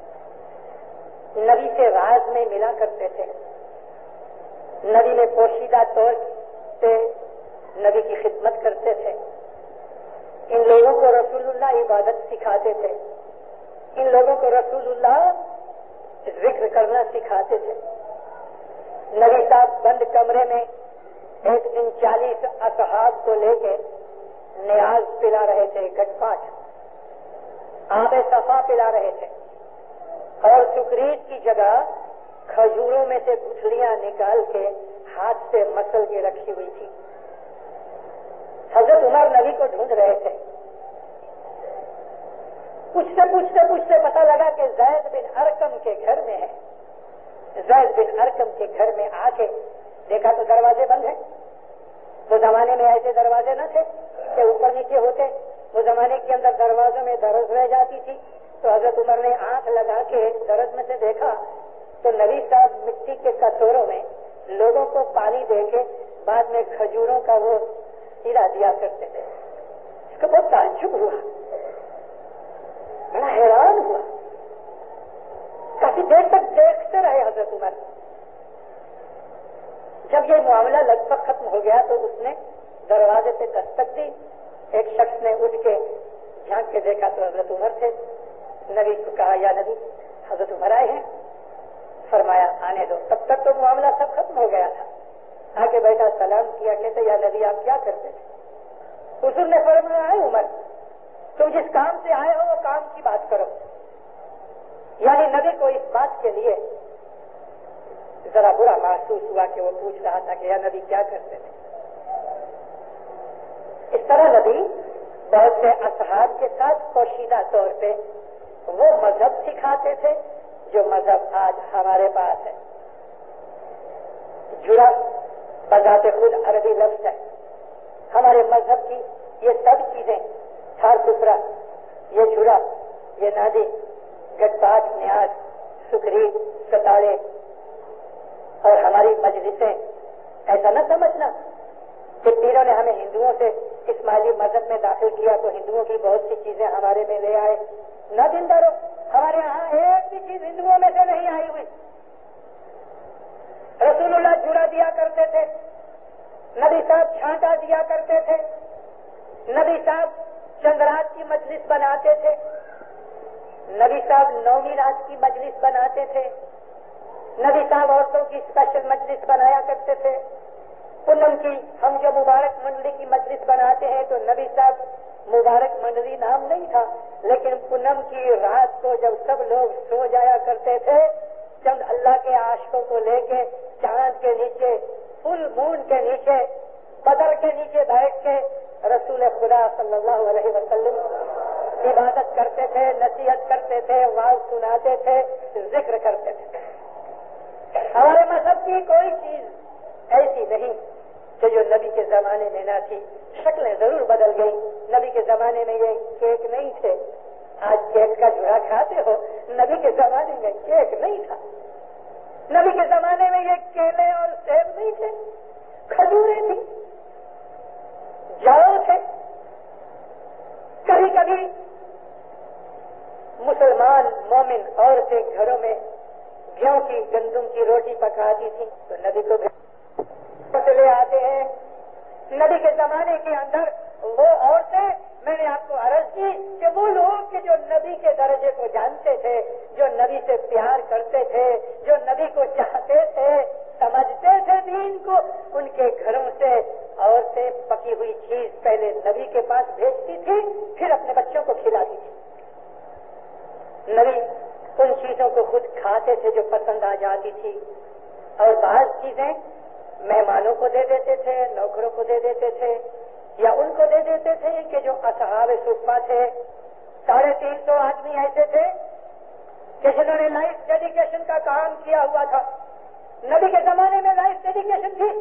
نبی سے راز میں ملا کرتے تھے، نبی میں پوشیدہ طور سے نبی کی خدمت کرتے تھے۔ ان لوگوں کو رسول اللہ عبادت سکھاتے تھے، ان لوگوں کو رسول اللہ ذکر کرنا سکھاتے تھے۔ نبی صاحب بند کمرے میں ایک دن چالیس اصحاب کو لے کے نیاز پلا رہے تھے، گٹ پاٹ۔ آب صفا پلا رہے تھے اور سکریت کی جگہ کھجوروں میں سے گٹھلیاں نکال کے ہاتھ سے مسل کے رکھی ہوئی تھی. حضرت عمر نبی کو ڈھونڈ رہے تھے. پوچھتے پوچھتے پوچھتے پتہ لگا کہ زید بن ارقم کے گھر میں ہے. زید بن ارقم کے گھر میں آ کے دیکھا تو دروازے بند ہیں. وہ زمانے میں ایسے دروازے نہ تھے کہ اوپر نیچے ہوتے. وہ زمانے کے اندر دروازوں میں درز رہ جاتی تھی. تو حضرت عمر نے آنکھ لگا کے درز میں سے دیکھا تو نبی صاحب مٹی کے کٹوروں میں لوگوں کو پانی دے کے بعد میں کھجوروں کا وہ سیرا دیا کرتے تھے. اس کو بہت تعجب ہوا, بڑا حیران ہوا. کافی دیر تک دیکھتے رہے حضرت عمر. جب یہ معاملہ لگ بھگ ختم ہو گیا تو اس نے دروازے سے دستک دی. ایک شخص نے اٹھ کے جھانک کے دیکھا تو حضرت عمر تھے. نبی کو کہا یا نبی حضرت عمر آئے ہیں. فرمایا آنے دو. تب تک تو معاملہ سب ختم ہو گیا تھا. آگے بیٹھا سلام کیا, کہتے یا نبی آپ کیا کرتے تھے؟ حضور نے فرمایا ہے عمر تم جس کام سے آئے ہو وہ کام کی بات کرو. یعنی نبی کو اس بات کے لیے ذرا برا محسوس ہوا کہ وہ پوچھ رہا تھا کہ یا نبی کیا کرتے تھے. اس طرح نبی بہت سے اصحاب کے ساتھ پوشیدہ طور پہ وہ مذہب سکھاتے تھے جو مذہب آج ہمارے پاس ہے. جڑا بذات خود عربی لفظ ہے. ہمارے مذہب کی یہ سب چیزیں تھار ستھرا, یہ جڑا, یہ نادی, گٹ پاٹ, نیاز, سکری, ستارے اور ہماری مجلسیں, ایسا نہ سمجھنا کہ پیروں نے ہمیں ہندوؤں سے اسماعیلی مذہب میں داخل کیا تو ہندوؤں کی بہت سی چیزیں ہمارے میں لے آئے. نہ دیندارو, ہمارے یہاں ایک بھی چیز ہندوؤں میں سے نہیں آئی ہوئی. رسول اللہ جڑا دیا کرتے تھے, نبی صاحب چھانٹا دیا کرتے تھے, نبی صاحب چندرات کی مجلس بناتے تھے, نبی صاحب نویں رات کی مجلس بناتے تھے, نبی صاحب عورتوں کی اسپیشل مجلس بنایا کرتے تھے. پونم کی ہم جو مبارک منڈلی کی مجلس بناتے ہیں تو نبی صاحب مبارک منڈلی نام نہیں تھا, لیکن پونم کی رات کو جب سب لوگ سو جایا کرتے تھے چند اللہ کے عاشقوں کو لے کے چاند کے نیچے, فل مون کے نیچے, بدر کے نیچے بیٹھ کے رسول خدا صلی اللہ علیہ وسلم عبادت کرتے تھے, نصیحت کرتے تھے, واعظ سناتے تھے, ذکر کرتے تھے. ہمارے مذہب کی کوئی چیز ایسی نہیں کہ جو نبی کے زمانے میں نہ تھی. شکلیں ضرور بدل گئی. نبی کے زمانے میں یہ کیک نہیں تھے, آج کیک کا جڑا کھاتے ہو. نبی کے زمانے میں کیک نہیں تھا. نبی کے زمانے میں یہ کیلے اور سیب نہیں تھے, کھجوریں تھی, جاؤ تھے. کبھی کبھی مسلمان مومن عورتیں گھروں میں گیہوں کی گندم کی روٹی پکاتی تھی تو نبی کو لے آتے ہیں. نبی کے زمانے کے اندر وہ عورتیں, میں نے آپ کو عرض کی کہ وہ لوگ کہ جو نبی کے درجے کو جانتے تھے, جو نبی سے پیار کرتے تھے, جو نبی کو چاہتے تھے, سمجھتے تھے دین کو, ان کے گھروں سے عورتیں پکی ہوئی چیز پہلے نبی کے پاس بھیجتی تھی, پھر اپنے بچوں کو کھلاتی تھی. نبی ان چیزوں کو خود کھاتے تھے جو پسند آ جاتی تھی, اور بعض چیزیں مہمانوں کو دے دیتے تھے, نوکروں کو دے دیتے تھے, یا ان کو دے دیتے تھے کہ جو اصحاب صفہ تھے. ساڑھے تین سو آدمی ایسے تھے کہ جنہوں نے لائف ڈیڈیکیشن کا کام کیا ہوا تھا. نبی کے زمانے میں لائف ڈیڈیکیشن تھی,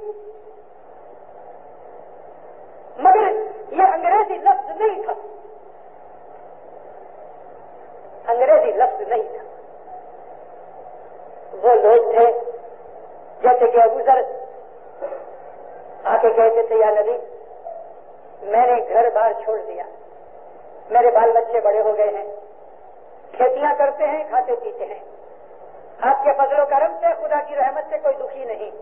مگر یہ انگریزی لفظ نہیں تھا. انگریزی لفظ نہیں تھا. وہ لوگ تھے جیسے کہ ابو ذر آ کے کہتے تھے یا نبی میں نے گھر بار چھوڑ دیا, میرے بال بچے بڑے ہو گئے ہیں, کھیتیاں کرتے ہیں, کھاتے پیتے ہیں, آپ کے فضل و کرم سے, خدا کی رحمت سے کوئی دکھی نہیں,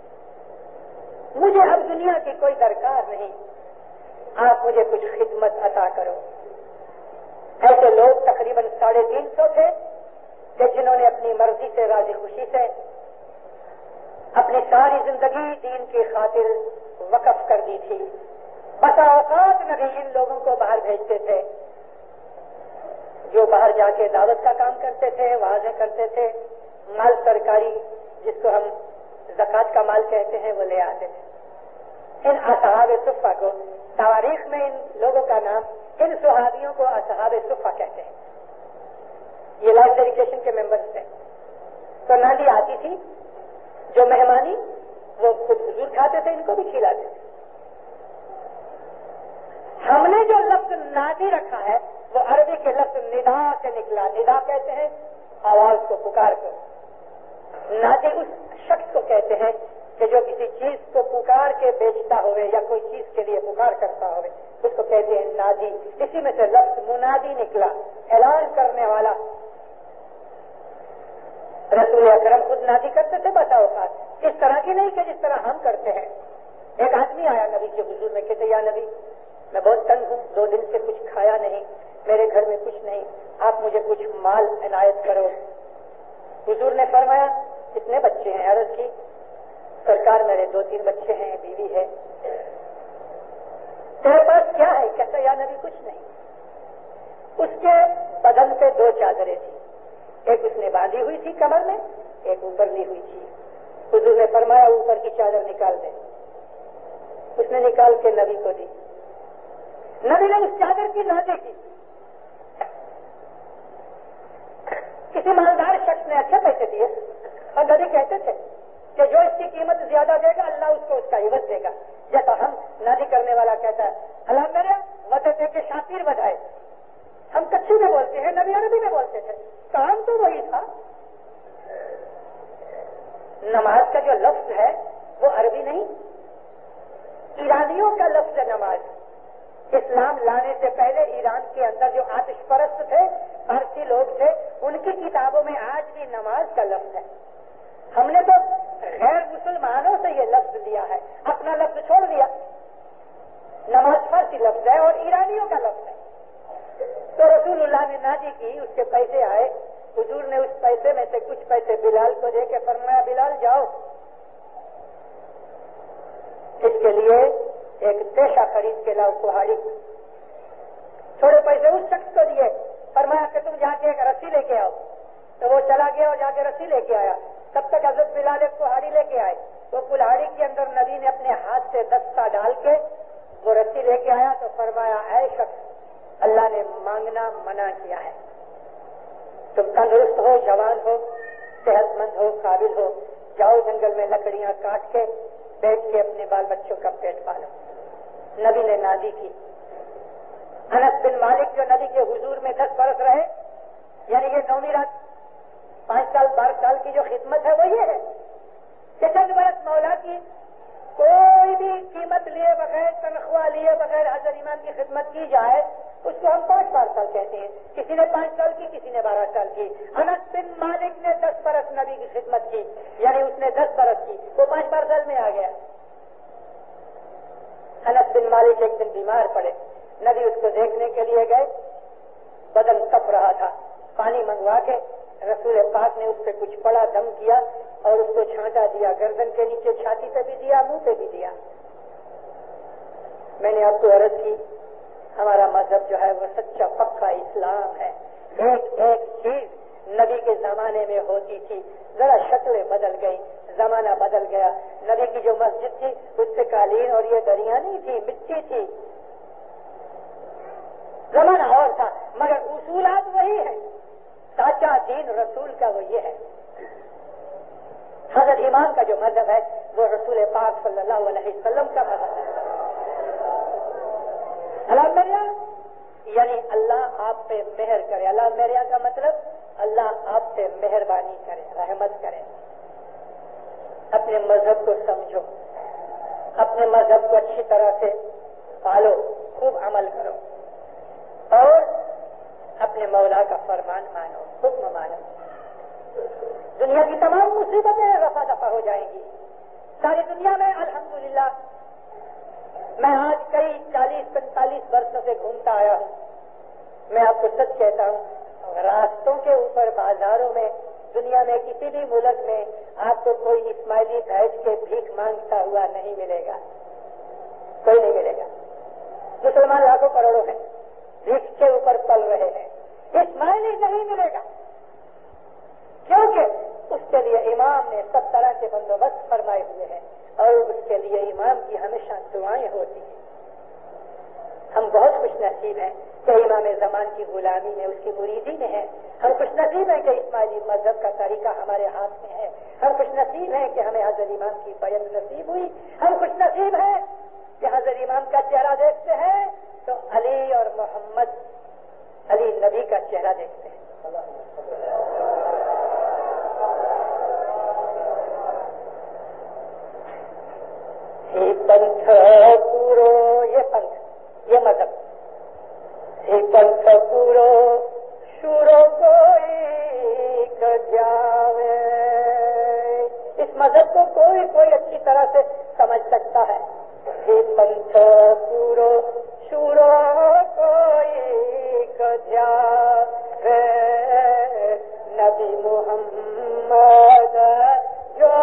مجھے اب دنیا کی کوئی درکار نہیں, آپ مجھے کچھ خدمت عطا کرو. ایسے لوگ تقریباً ساڑھے تین سو تھے کہ جنہوں نے اپنی مرضی سے, راضی خوشی سے اپنی ساری زندگی دین کی خاطر وقف کر دی تھی. بسا اوقات نبی ان لوگوں کو باہر بھیجتے تھے. جو باہر جا کے دعوت کا کام کرتے تھے، واضح کرتے تھے، مال سرکاری جس کو ہم زکوٰۃ کا مال کہتے ہیں وہ لے آتے تھے. ان اصحاب صفہ کو تاریخ میں ان لوگوں کا نام، ان صحابیوں کو اصحاب صفہ کہتے ہیں. یہ لائف ڈیڈیکیشن کے ممبرس تھے. تو نادی آتی تھی، جو مہمانی وہ خود حضور کھاتے تھے، ان کو بھی کھلاتے تھے. ہم نے جو لفظ نادی رکھا ہے وہ عربی کے لفظ ندا سے نکلا. ندا کہتے ہیں آواز کو، پکار کو. نادی اس شخص کو کہتے ہیں کہ جو کسی چیز کو پکار کے بیچتا ہوئے یا کوئی چیز کے لیے پکار کرتا ہوئے، اس کو کہتے ہیں نادی. اسی میں سے لفظ منادی نکلا، اعلان کرنے والا. رسول اکرم خود نادی کرتے تھے بتا اوقات، اس طرح کی نہیں کہ جس طرح ہم کرتے ہیں. ایک آدمی آیا نبی کے حضور میں، کہتے یا نبی میں بہت تنگ ہوں، دو دن سے کچھ کھایا نہیں، میرے گھر میں کچھ نہیں، آپ مجھے کچھ مال عنایت کرو. حضور نے فرمایا کتنے بچے ہیں؟ عرض کی سرکار میرے دو تین بچے ہیں، بیوی ہے. تیرے پاس کیا ہے؟ کہتا یا نبی کچھ نہیں. اس کے بدن پہ دو چادریں تھیں، ایک اس نے باندھی ہوئی تھی کمر میں، ایک اوپر لی ہوئی تھی. حضور نے فرمایا اوپر کی چادر نکال دے. اس نے نکال کے نبی کو دی. نبی نے اس چادر کی نادی کی. کسی مالدار شخص نے اچھے پیسے دیے اور نبی کہتے تھے کہ جو اس کی قیمت زیادہ دے گا اللہ اس کو اس کا عوض دے گا. جیسا ہم نادی کرنے والا کہتا ہے اللہ میرے وطن دے کے شاطر بدھائے. ہم کچھی میں بولتے ہیں، نبی عربی میں بولتے تھے، کام تو وہی تھا. نماز کا جو لفظ ہے وہ عربی نہیں، ایرانیوں کا لفظ ہے نماز. اسلام لانے سے پہلے ایران کے اندر جو آتش پرست تھے، فارسی لوگ تھے، ان کی کتابوں میں آج بھی نماز کا لفظ ہے. ہم نے تو غیر مسلمانوں سے یہ لفظ لیا ہے، اپنا لفظ چھوڑ دیا. نماز فارسی لفظ ہے اور ایرانیوں کا لفظ ہے. تو رسول اللہ نے نادی کی، اس کے پیسے آئے. حضور نے اس پیسے میں سے کچھ پیسے بلال کو دے کے فرمایا بلال جاؤ، اس کے لیے ایک پیشہ خرید کے لاؤ کہاڑی. تھوڑے پیسے اس شخص کو دیے، فرمایا کہ تم جا کے ایک رسی لے کے آؤ. تو وہ چلا گیا اور جا کے رسی لے کے آیا. تب تک حضرت بلال ایک کہاڑی لے کے آئے. وہ کلاڑی کے اندر نبی نے اپنے ہاتھ سے دستہ ڈال کے وہ رسی لے کے آیا تو فرمایا اے شخص، اللہ نے مانگنا منع کیا ہے. تم تندرست ہو، جوان ہو، صحت مند ہو، قابل ہو، جاؤ جنگل میں لکڑیاں کاٹ کے بیٹھ کے اپنے بال بچوں کا پیٹ پالو. نبی نے نادی کی. انس بن مالک جو نبی کے حضور میں دس برس رہے، یعنی یہ نویں رات پانچ سال بارہ سال کی جو خدمت ہے وہ یہ ہے کہ چند برس مولا کی کوئی بھی قیمت لیے بغیر، تنخواہ لیے بغیر حضرت ایمان کی خدمت کی جائے اس کو ہم پانچ بارہ سال کہتے ہیں. کسی نے پانچ سال کی، کسی نے بارہ سال کی. انس بن مالک نے دس برس نبی کی خدمت کی، یعنی اس نے دس برس کی، وہ پانچ بارہ سال میں آ گیا. انس بن مالک ایک دن بیمار پڑے. نبی اس کو دیکھنے کے لیے گئے، بدن کپ رہا تھا. پانی منگوا کے رسول پاک نے اس پہ کچھ پڑا، دم کیا اور اس کو چھانٹا دیا. گردن کے نیچے چھاتی پہ بھی دیا، منہ پہ بھی دیا. میں نے آپ کو عرض کی ہمارا مذہب جو ہے وہ سچا پکا اسلام ہے. ایک ایک چیز نبی کے زمانے میں ہوتی تھی، ذرا شکلیں بدل گئی، زمانہ بدل گیا. نبی کی جو مسجد تھی اس سے قالین اور یہ دریا نہیں تھی، مٹی تھی. زمانہ اور تھا مگر اصولات وہی ہے. سچا دین رسول کا وہ یہ ہے. حضرت امام کا جو مذہب ہے وہ رسول پاک صلی اللہ علیہ وسلم کا مذہب ہے. اللہ میرا یعنی اللہ آپ پہ مہر کرے. اللہ میرا کا مطلب اللہ آپ سے مہربانی کرے، رحمت کرے. اپنے مذہب کو سمجھو، اپنے مذہب کو اچھی طرح سے پالو، خوب عمل کرو اور اپنے مولا کا فرمان مانو، حکم مانو. دنیا کی تمام مصیبتیں رفع دفع ہو جائیں گی. ساری دنیا میں الحمدللہ میں آج کئی چالیس پینتالیس برسوں سے گھومتا آیا ہوں. میں آپ کو سچ کہتا ہوں، راستوں کے اوپر، بازاروں میں، دنیا میں کسی بھی ملک میں آپ کو کوئی اسماعیلی بھیج کے بھیک مانگتا ہوا نہیں ملے گا. کوئی نہیں ملے گا. مسلمان لاکھوں کروڑوں ہیں، بھیک کے اوپر پل رہے ہیں. اسماعیلی نہیں ملے گا، کیونکہ اس کے لیے امام نے سب طرح کے بندوبست فرمائے ہوئے ہیں اور اس کے لیے امام کی ہمیشہ دعائیں ہوتی ہیں۔ ہم بہت خوش نصیب ہیں کہ امام زمان کی غلامی میں، اس کی مریدی میں ہے۔ ہم خوش نصیب ہیں کہ اسماعیلی مذہب کا طریقہ ہمارے ہاتھ میں ہے۔ ہم خوش نصیب ہیں کہ ہمیں حضرت امام کی بیعت نصیب ہوئی۔ ہم خوش نصیب ہیں کہ حضرت امام کا چہرہ دیکھتے ہیں تو علی اور محمد، علی نبی کا چہرہ دیکھتے ہیں۔ یہ پنتھ پورو، یہ پنتھ، یہ مذہب، یہ پنتھ پورو شورو کوئی کجاوے، اس مذہب کو کوئی کوئی اچھی طرح سے سمجھ سکتا ہے۔ یہ پنتھ پورو شورو کوئی کجاوے، نبی محمد جو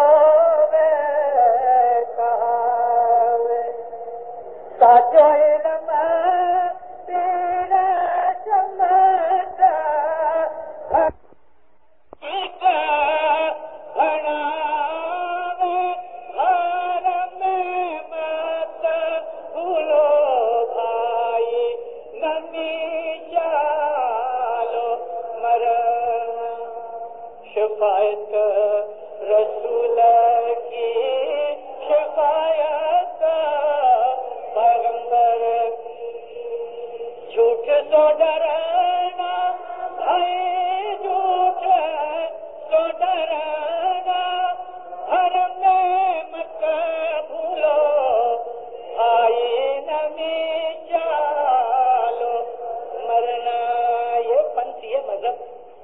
ساجو علم تیر شمتا ایک بھنا گھر میں مت بھولو بھائی، نمی چالو مرنا، شفاعت رسول کی شفاعت پیغمبر، جھوٹ سو ڈرانا بھائی، جھوٹ سو ڈرانا، حرم میں مت بھولو بھائی، نمی چالو مرنا۔ یہ پنتھ، یہ مذہب،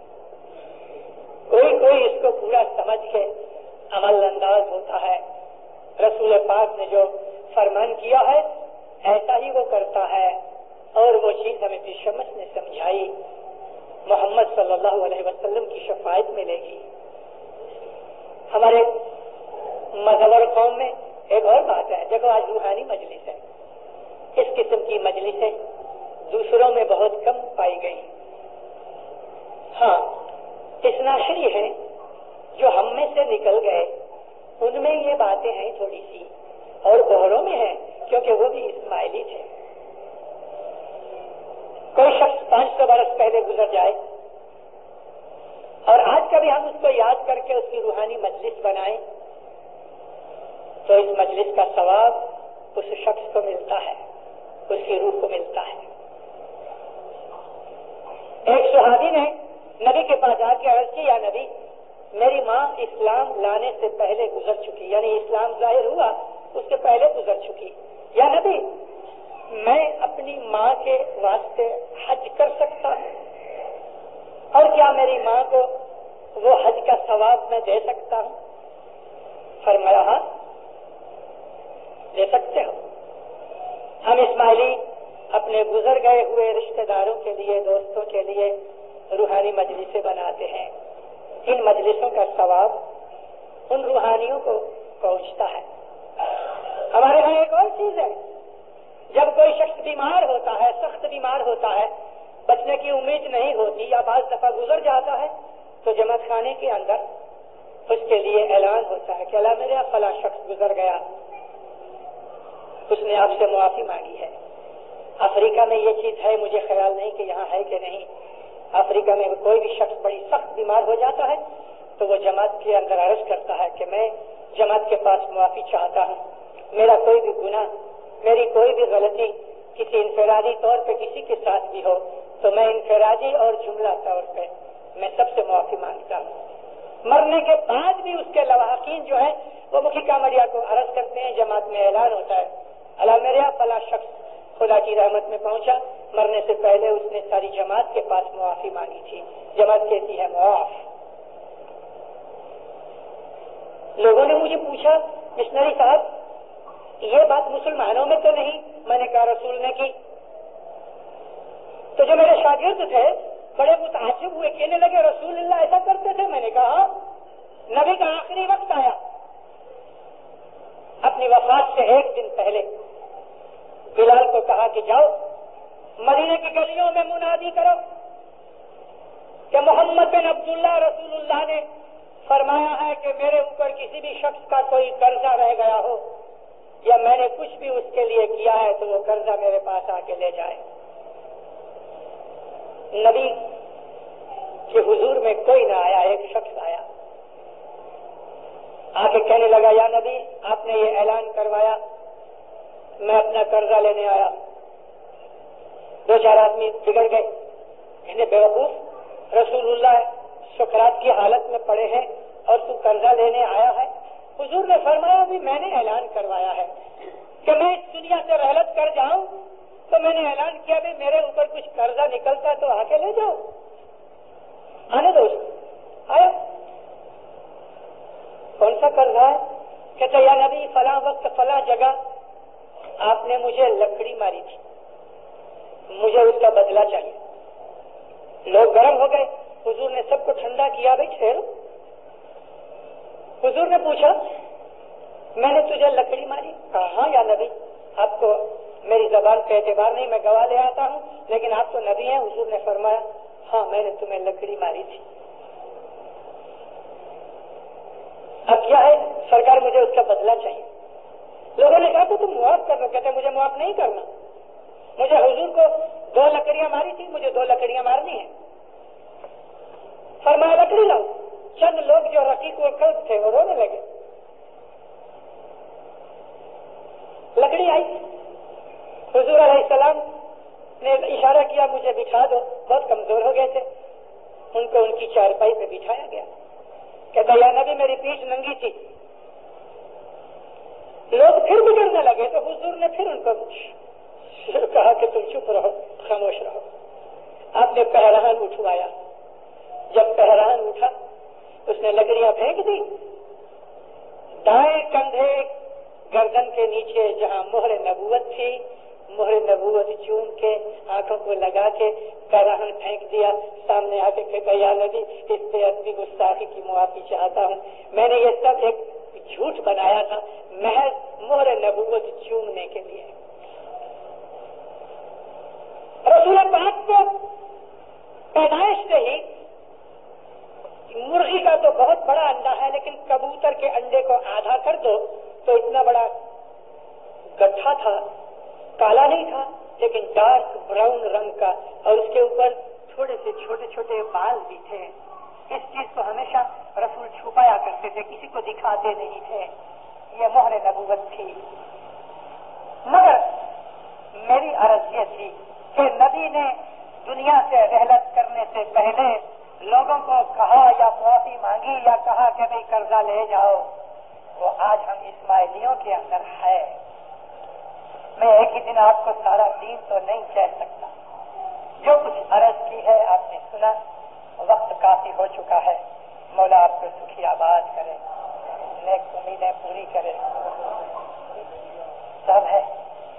کوئی کوئی اس کو پورا سمجھ کے عمل انداز ہوتا ہے۔ رسول پاک نے جو فرمان کیا ہے ایسا ہی وہ کرتا ہے، اور وہ چیز ہمیں پیر شمس نے سمجھائی، محمد صلی اللہ علیہ وسلم کی شفاعت ملے گی۔ ہمارے مذہب اور قوم میں ایک اور بات ہے، دیکھو آج روحانی مجلس ہے، اس قسم کی مجلسیں دوسروں میں بہت کم پائی گئی۔ ہاں، اثناعشری ہیں جو ہم میں سے نکل گئے، ان میں یہ باتیں ہیں تھوڑی سی، اور بہروں میں ہیں کیونکہ وہ بھی اسماعیلی تھے۔ کوئی شخص پانچ سو برس پہلے گزر جائے اور آج کبھی ہم اس کو یاد کر کے اس کی روحانی مجلس بنائیں تو اس مجلس کا ثواب اس شخص کو ملتا ہے، اس کی روح کو ملتا ہے۔ ایک صحابی نے نبی کے پاس آ کے عرض کی، یا نبی، میری ماں اسلام لانے سے پہلے گزر چکی، یعنی اسلام ظاہر ہوا اس سے پہلے گزر چکی، یا نبی میں اپنی ماں کے واسطے حج کر سکتا ہوں، اور کیا میری ماں کو وہ حج کا ثواب میں دے سکتا ہوں؟ فرمایا ہاں دے سکتے ہو۔ ہم اسماعیلی اپنے گزر گئے ہوئے رشتہ داروں کے لیے، دوستوں کے لیے روحانی مجلسیں بناتے ہیں، ان مجلسوں کا ثواب ان روحانیوں کو پہنچتا ہے۔ ہمارے ہاں ایک اور چیز ہے، جب کوئی شخص بیمار ہوتا ہے، سخت بیمار ہوتا ہے، بچنے کی امید نہیں ہوتی یا بعض دفعہ گزر جاتا ہے، تو جماعت خانے کے اندر اس کے لیے اعلان ہوتا ہے کہ اللہ میرے فلاں شخص گزر گیا، اس نے آپ سے معافی مانگی ہے۔ افریقہ میں یہ چیز ہے، مجھے خیال نہیں کہ یہاں ہے کہ نہیں۔ افریقہ میں کوئی بھی شخص بڑی سخت بیمار ہو جاتا ہے تو وہ جماعت کے اندر عرض کرتا ہے کہ میں جماعت کے پاس معافی چاہتا ہوں، میرا کوئی بھی گناہ، میری کوئی بھی غلطی کسی انفرادی طور پہ کسی کے ساتھ بھی ہو تو میں انفرادی اور جملہ طور پہ میں سب سے معافی مانگتا ہوں۔ مرنے کے بعد بھی اس کے لواحقین جو ہے وہ مکھی کامڑیا کو عرض کرتے ہیں، جماعت میں اعلان ہوتا ہے اللہ میرے فلاں شخص خدا کی رحمت میں پہنچا، مرنے سے پہلے اس نے ساری جماعت کے پاس معافی مانگی تھی، جماعت کہتی ہے معاف۔ لوگوں نے مجھے پوچھا مشنری صاحب یہ بات مسلمانوں میں تو نہیں؟ میں نے کہا رسول نے کی۔ تو جو میرے شاگرد تھے بڑے متعجب ہوئے، کہنے لگے رسول اللہ ایسا کرتے تھے؟ میں نے کہا نبی کا آخری وقت آیا، اپنی وفات سے ایک دن پہلے بلال کو کہا کہ جاؤ مدینے کی گلیوں میں منادی کرو، کہ محمد بن عبداللہ رسول اللہ نے فرمایا ہے کہ میرے اوپر کسی بھی شخص کا کوئی قرضہ رہ گیا ہو یا میں نے کچھ بھی اس کے لیے کیا ہے تو وہ قرضہ میرے پاس آ کے لے جائے. نبی کے حضور میں کوئی نہ آیا, ایک شخص آیا, آ کے کہنے لگا یا نبی آپ نے یہ اعلان کروایا میں اپنا قرضہ لینے آیا. دو چار آدمی بگڑ گئے, کہنے بیوقوف رسول اللہ سکرات کی حالت میں پڑے ہیں اور تو قرضہ لینے آیا ہے. حضور نے فرمایا بھی میں نے اعلان کروایا ہے کہ میں اس دنیا سے رحلت کر جاؤں تو میں نے اعلان کیا بھی میرے اوپر کچھ قرضہ نکلتا ہے تو آ کے لے جاؤ. آنے دو آیا. کون سا قرضہ ہے؟ کہتے یا نبی فلاں وقت فلاں جگہ آپ نے مجھے لکڑی ماری تھی, مجھے اس کا بدلہ چاہیے. لوگ گرم ہو گئے. حضور نے سب کو ٹھنڈا کیا, بھائی ٹھہرو. حضور نے پوچھا میں نے تجھے لکڑی ماری؟ کہا ہاں یا نبی آپ کو میری زبان کا اعتبار نہیں, میں گواہ لے آتا ہوں, لیکن آپ تو نبی ہیں. حضور نے فرمایا ہاں میں نے تمہیں لکڑی ماری تھی. اب کیا ہے سرکار مجھے اس کا بدلہ چاہیے. لوگوں نے کہا تو تم معاف کر لو. کہتے مجھے معاف نہیں کرنا, مجھے حضور کو دو لکڑیاں ماری تھی, مجھے دو لکڑیاں مارنی ہیں. فرمایا لکڑی لاؤ. چند لوگ جو رقیق و قلب تھے وہ رونے لگے. لکڑی آئی, حضور علیہ السلام نے اشارہ کیا مجھے بٹھا دو. بہت کمزور ہو گئے تھے, ان کو ان کی چارپائی پہ بٹھایا گیا. کہتا یا نبی میری پیٹھ ننگی تھی. لوگ پھر بگڑنے لگے تو حضور نے پھر ان کو کہا کہ تم چپ رہو, خاموش رہو. آپ نے پہران اٹھوایا. جب پہران اٹھا اس نے لکڑیاں پھینک دی. دائیں کندھے گردن کے نیچے جہاں مہر نبوت تھی, مہر نبوت چوم کے آنکھوں کو لگا کے پہران پھینک دیا. سامنے آ کے کہتا یا نبی اس سے ادبی گستاخی کی معافی چاہتا ہوں, میں نے یہ سب ایک جھوٹ بنایا تھا محض مہر نبوت چومنے کے لیے. رسول پاک کو پیدائش سے ہی مرغی کا تو بہت بڑا انڈا ہے, لیکن کبوتر کے انڈے کو آدھا کر دو تو اتنا بڑا گٹھا تھا, کالا نہیں تھا لیکن ڈارک براؤن رنگ کا, اور اس کے اوپر تھوڑے سے چھوٹے چھوٹے بال بھی تھے. اس چیز کو ہمیشہ رسول چھپایا کرتے تھے, کسی کو دکھاتے نہیں تھے. یہ مہر نبوت تھی. مگر میری عرض یہ تھی کہ نبی نے دنیا سے رحلت کرنے سے پہلے لوگوں کو کہا یا معافی مانگی یا کہا کہ بھائی قرضہ لے جاؤ. وہ آج ہم اسماعیلیوں کے اندر ہے. میں ایک ہی دن آپ کو سارا دین تو نہیں کہہ سکتا. جو کچھ عرض کی ہے آپ نے سنا, وقت کافی ہو چکا ہے. مولا آپ کو سکھی آباد کرے, نیک امیدیں پوری کرے. سب ہے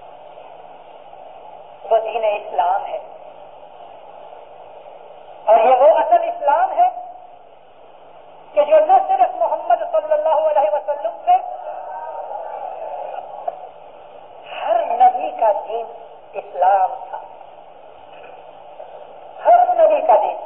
وہ دین اسلام ہے, اور یہ وہ اصل اسلام ہے کہ جو نہ صرف محمد صلی اللہ علیہ وسلم سے ہر نبی کا دین اسلام تھا, ہر نبی کا دین.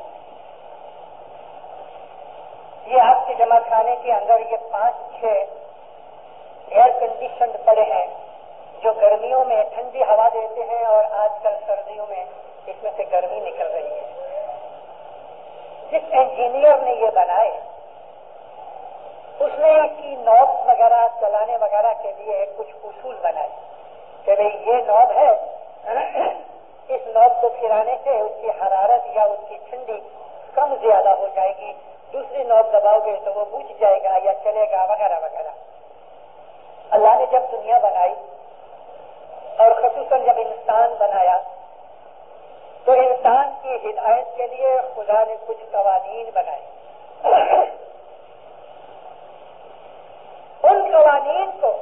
یہ آپ کے جمع خانے کے اندر یہ پانچ چھ ایئر کنڈیشنڈ پڑے ہیں جو گرمیوں میں ٹھنڈی ہوا دیتے ہیں, اور آج کل سردیوں میں اس میں سے گرمی نکل رہی ہے. جس انجینئر نے یہ بنائے اس نے اس کی نوب وغیرہ چلانے وغیرہ کے لیے کچھ اصول بنائے کہ بھئی یہ نوب ہے, اس نوب کو پھرانے سے اس کی حرارت یا اس کی ٹھنڈی کم زیادہ ہو جائے گی, دوسری نوب دباؤ گے تو وہ بجھ جائے گا یا چلے گا وغیرہ وغیرہ. اللہ نے جب دنیا بنائی اور خصوصاً جب انسان بنایا تو انسان کی ہدایت کے لیے خدا نے کچھ قوانین بنائے. ان قوانین کو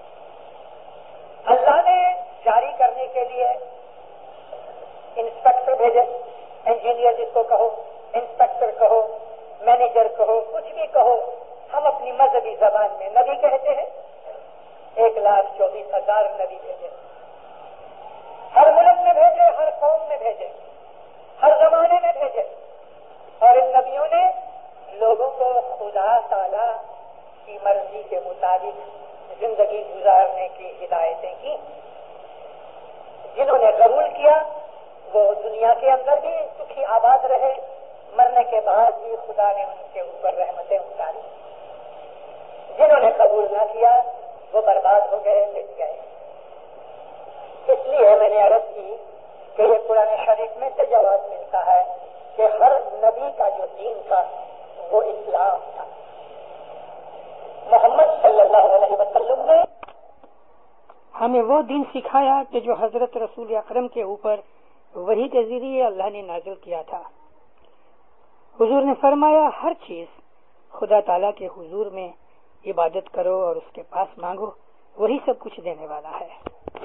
اللہ نے جاری کرنے کے لیے انسپیکٹر بھیجے, انجینئر جس کو کہو, انسپیکٹر کہو, مینیجر کہو, کچھ بھی کہو, ہم اپنی مذہبی زبان میں نبی کہتے ہیں. ایک لاکھ چوبیس ہزار نبی بھیجے, ہر ملک میں بھیجے, ہر قوم میں بھیجے, ہر زمانے میں بھیجے. اور ان نبیوں نے لوگوں کو خدا تعالی کی مرضی کے مطابق زندگی گزارنے کی ہدایتیں کی. جنہوں نے قبول کیا وہ دنیا کے اندر بھی سکھی آباد رہے, مرنے کے بعد بھی خدا نے ان کے اوپر رحمتیں اتاری. جنہوں نے قبول نہ کیا وہ برباد ہو گئے, مٹ گئے. اس لیے میں نے عرض کی کہ یہ قرآن شریف میں سے جواز ملتا ہے کہ ہر نبی کا جو دین تھا وہ اسلام تھا. محمد صلی اللہ علیہ وسلم نے ہمیں وہ دین سکھایا کہ جو حضرت رسول اکرم کے اوپر وحی کے ذریعے اللہ نے نازل کیا تھا. حضور نے فرمایا ہر چیز خدا تعالیٰ کے حضور میں عبادت کرو اور اس کے پاس مانگو, وہی سب کچھ دینے والا ہے.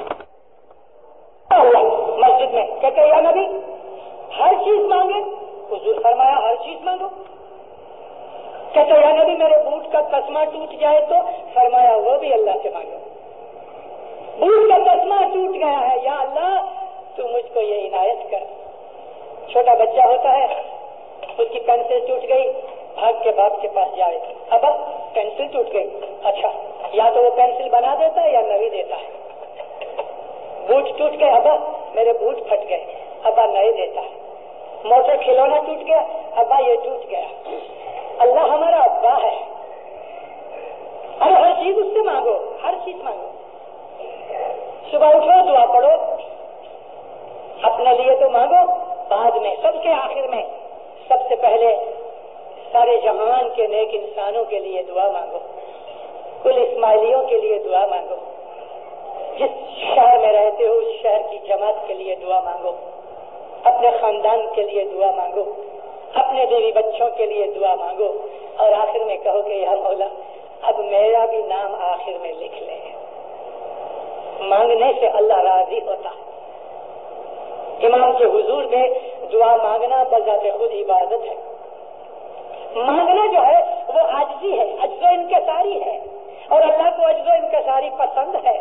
مسجد میں کہتے یا نبی ہر چیز مانگے, حضور فرمایا ہر چیز مانگو. کہتے یا نبی میرے بوٹ کا تسمہ ٹوٹ جائے تو فرمایا وہ بھی اللہ سے مانگو. بوٹ کا تسمہ ٹوٹ گیا ہے, یا اللہ تو مجھ کو یہ عنایت کر. چھوٹا بچہ ہوتا ہے, اس کی پینسل ٹوٹ گئی, بھاگ کے باپ کے پاس جائے, ابا پینسل ٹوٹ گئی. اچھا یا تو وہ پینسل بنا دیتا ہے یا نئی دیتا ہے. بوٹ ٹوٹ گئے, ابا میرے بوٹ پھٹ گئے, ابا نئے دیتا ہے. موٹر کھلونا ٹوٹ گیا, ابا یہ ٹوٹ گیا. اللہ ہمارا ابا ہے. ارے ہر چیز اس سے مانگو, ہر چیز مانگو. صبح اٹھو دعا پڑھو, اپنے لیے تو مانگو, بعد میں سب کے آخر میں سب سے پہلے سارے جہان کے نیک انسانوں کے لیے دعا مانگو, کل اسماعیلیوں کے لیے دعا مانگو, جس شہر میں رہتے ہو اس شہر کی جماعت کے لیے دعا مانگو, اپنے خاندان کے لیے دعا مانگو, اپنے بیوی بچوں کے لیے دعا مانگو, اور آخر میں کہو کہ یا مولا اب میرا بھی نام آخر میں لکھ لے. مانگنے سے اللہ راضی ہوتا ہے. امام کے حضور میں دعا مانگنا بذات خود عبادت ہے. مانگنا جو ہے وہ عاجزی ہے, عجز و انکساری ہے, اور اللہ کو عجز و انکساری پسند ہے.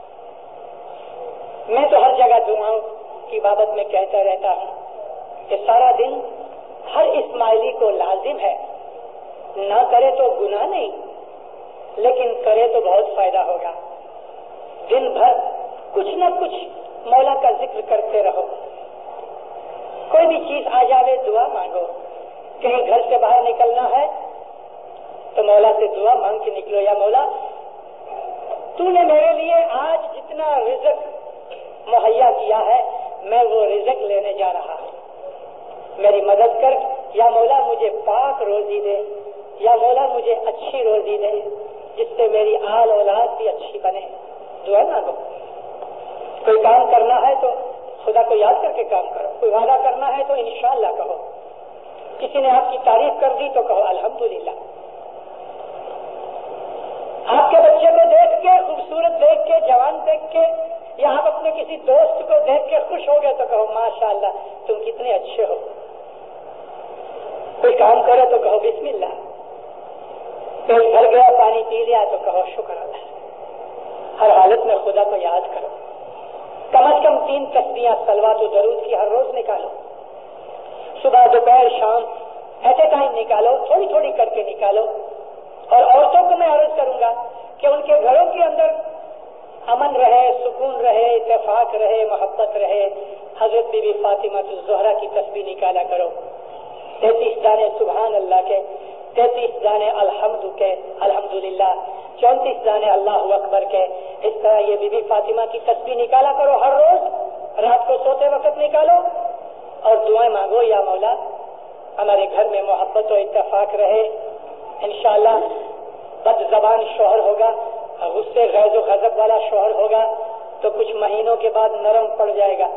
میں تو ہر جگہ دعاؤں کی بابت میں کہتا رہتا ہوں کہ سارا دن ہر اسماعیلی کو لازم ہے, نہ کرے تو گناہ نہیں, لیکن کرے تو بہت فائدہ ہوگا. دن بھر کچھ نہ کچھ مولا کا ذکر کرتے رہو. کوئی بھی چیز آ جاوے دعا مانگو. کہیں گھر سے باہر نکلنا ہے تو مولا سے دعا مانگ کے نکلو, یا مولا تو نے میرے لیے آج جتنا رزق مہیا کیا ہے میں وہ رزق لینے جا رہا ہوں, میری مدد کر. یا مولا مجھے پاک روزی دے, یا مولا مجھے اچھی روزی دے جس سے میری آل اولاد بھی اچھی بنے. دعا مانگو. کوئی کام کرنا ہے تو خدا کو یاد کر کے کام کرو. کوئی وعدہ کرنا ہے تو انشاءاللہ کہو. کسی نے آپ کی تعریف کر دی تو کہو الحمدللہ. آپ کے بچے کو دیکھ کے, خوبصورت دیکھ کے, جوان دیکھ کے, یا آپ اپنے کسی دوست کو دیکھ کے خوش ہو گئے تو کہو ماشاءاللہ تم کتنے اچھے ہو. کوئی کام کرے تو کہو بسم اللہ. پیٹ بھر گیا, پانی پی لیا تو کہو شکر اللہ. ہر حالت میں خدا کو یاد کرو. کم از کم تین تسبیحاں صلوات و درود کی ہر روز نکالو. صبح دوپہر شام ایٹ اے ٹائم نکالو, تھوڑی تھوڑی کر کے نکالو. اور عورتوں کو میں عرض کروں گا کہ ان کے گھروں کے اندر امن رہے, سکون رہے, اتفاق رہے, محبت رہے. حضرت بی بی فاطمہ الزہرا کی تسبیح نکالا کرو. تینتیس دانے سبحان اللہ کے, تینتیس دانے الحمد کے, الحمدللہ, چونتیس دانے اللہ اکبر کے. اس طرح یہ بی بی فاطمہ کی تسبیح نکالا کرو ہر روز. رات کو سوتے وقت نکالو اور دعائیں مانگو, یا مولا ہمارے گھر میں محبت و اتفاق رہے. انشاءاللہ بد زبان شوہر ہوگا, غصے غیظ و غضب والا شوہر ہوگا تو کچھ مہینوں کے بعد نرم پڑ جائے گا.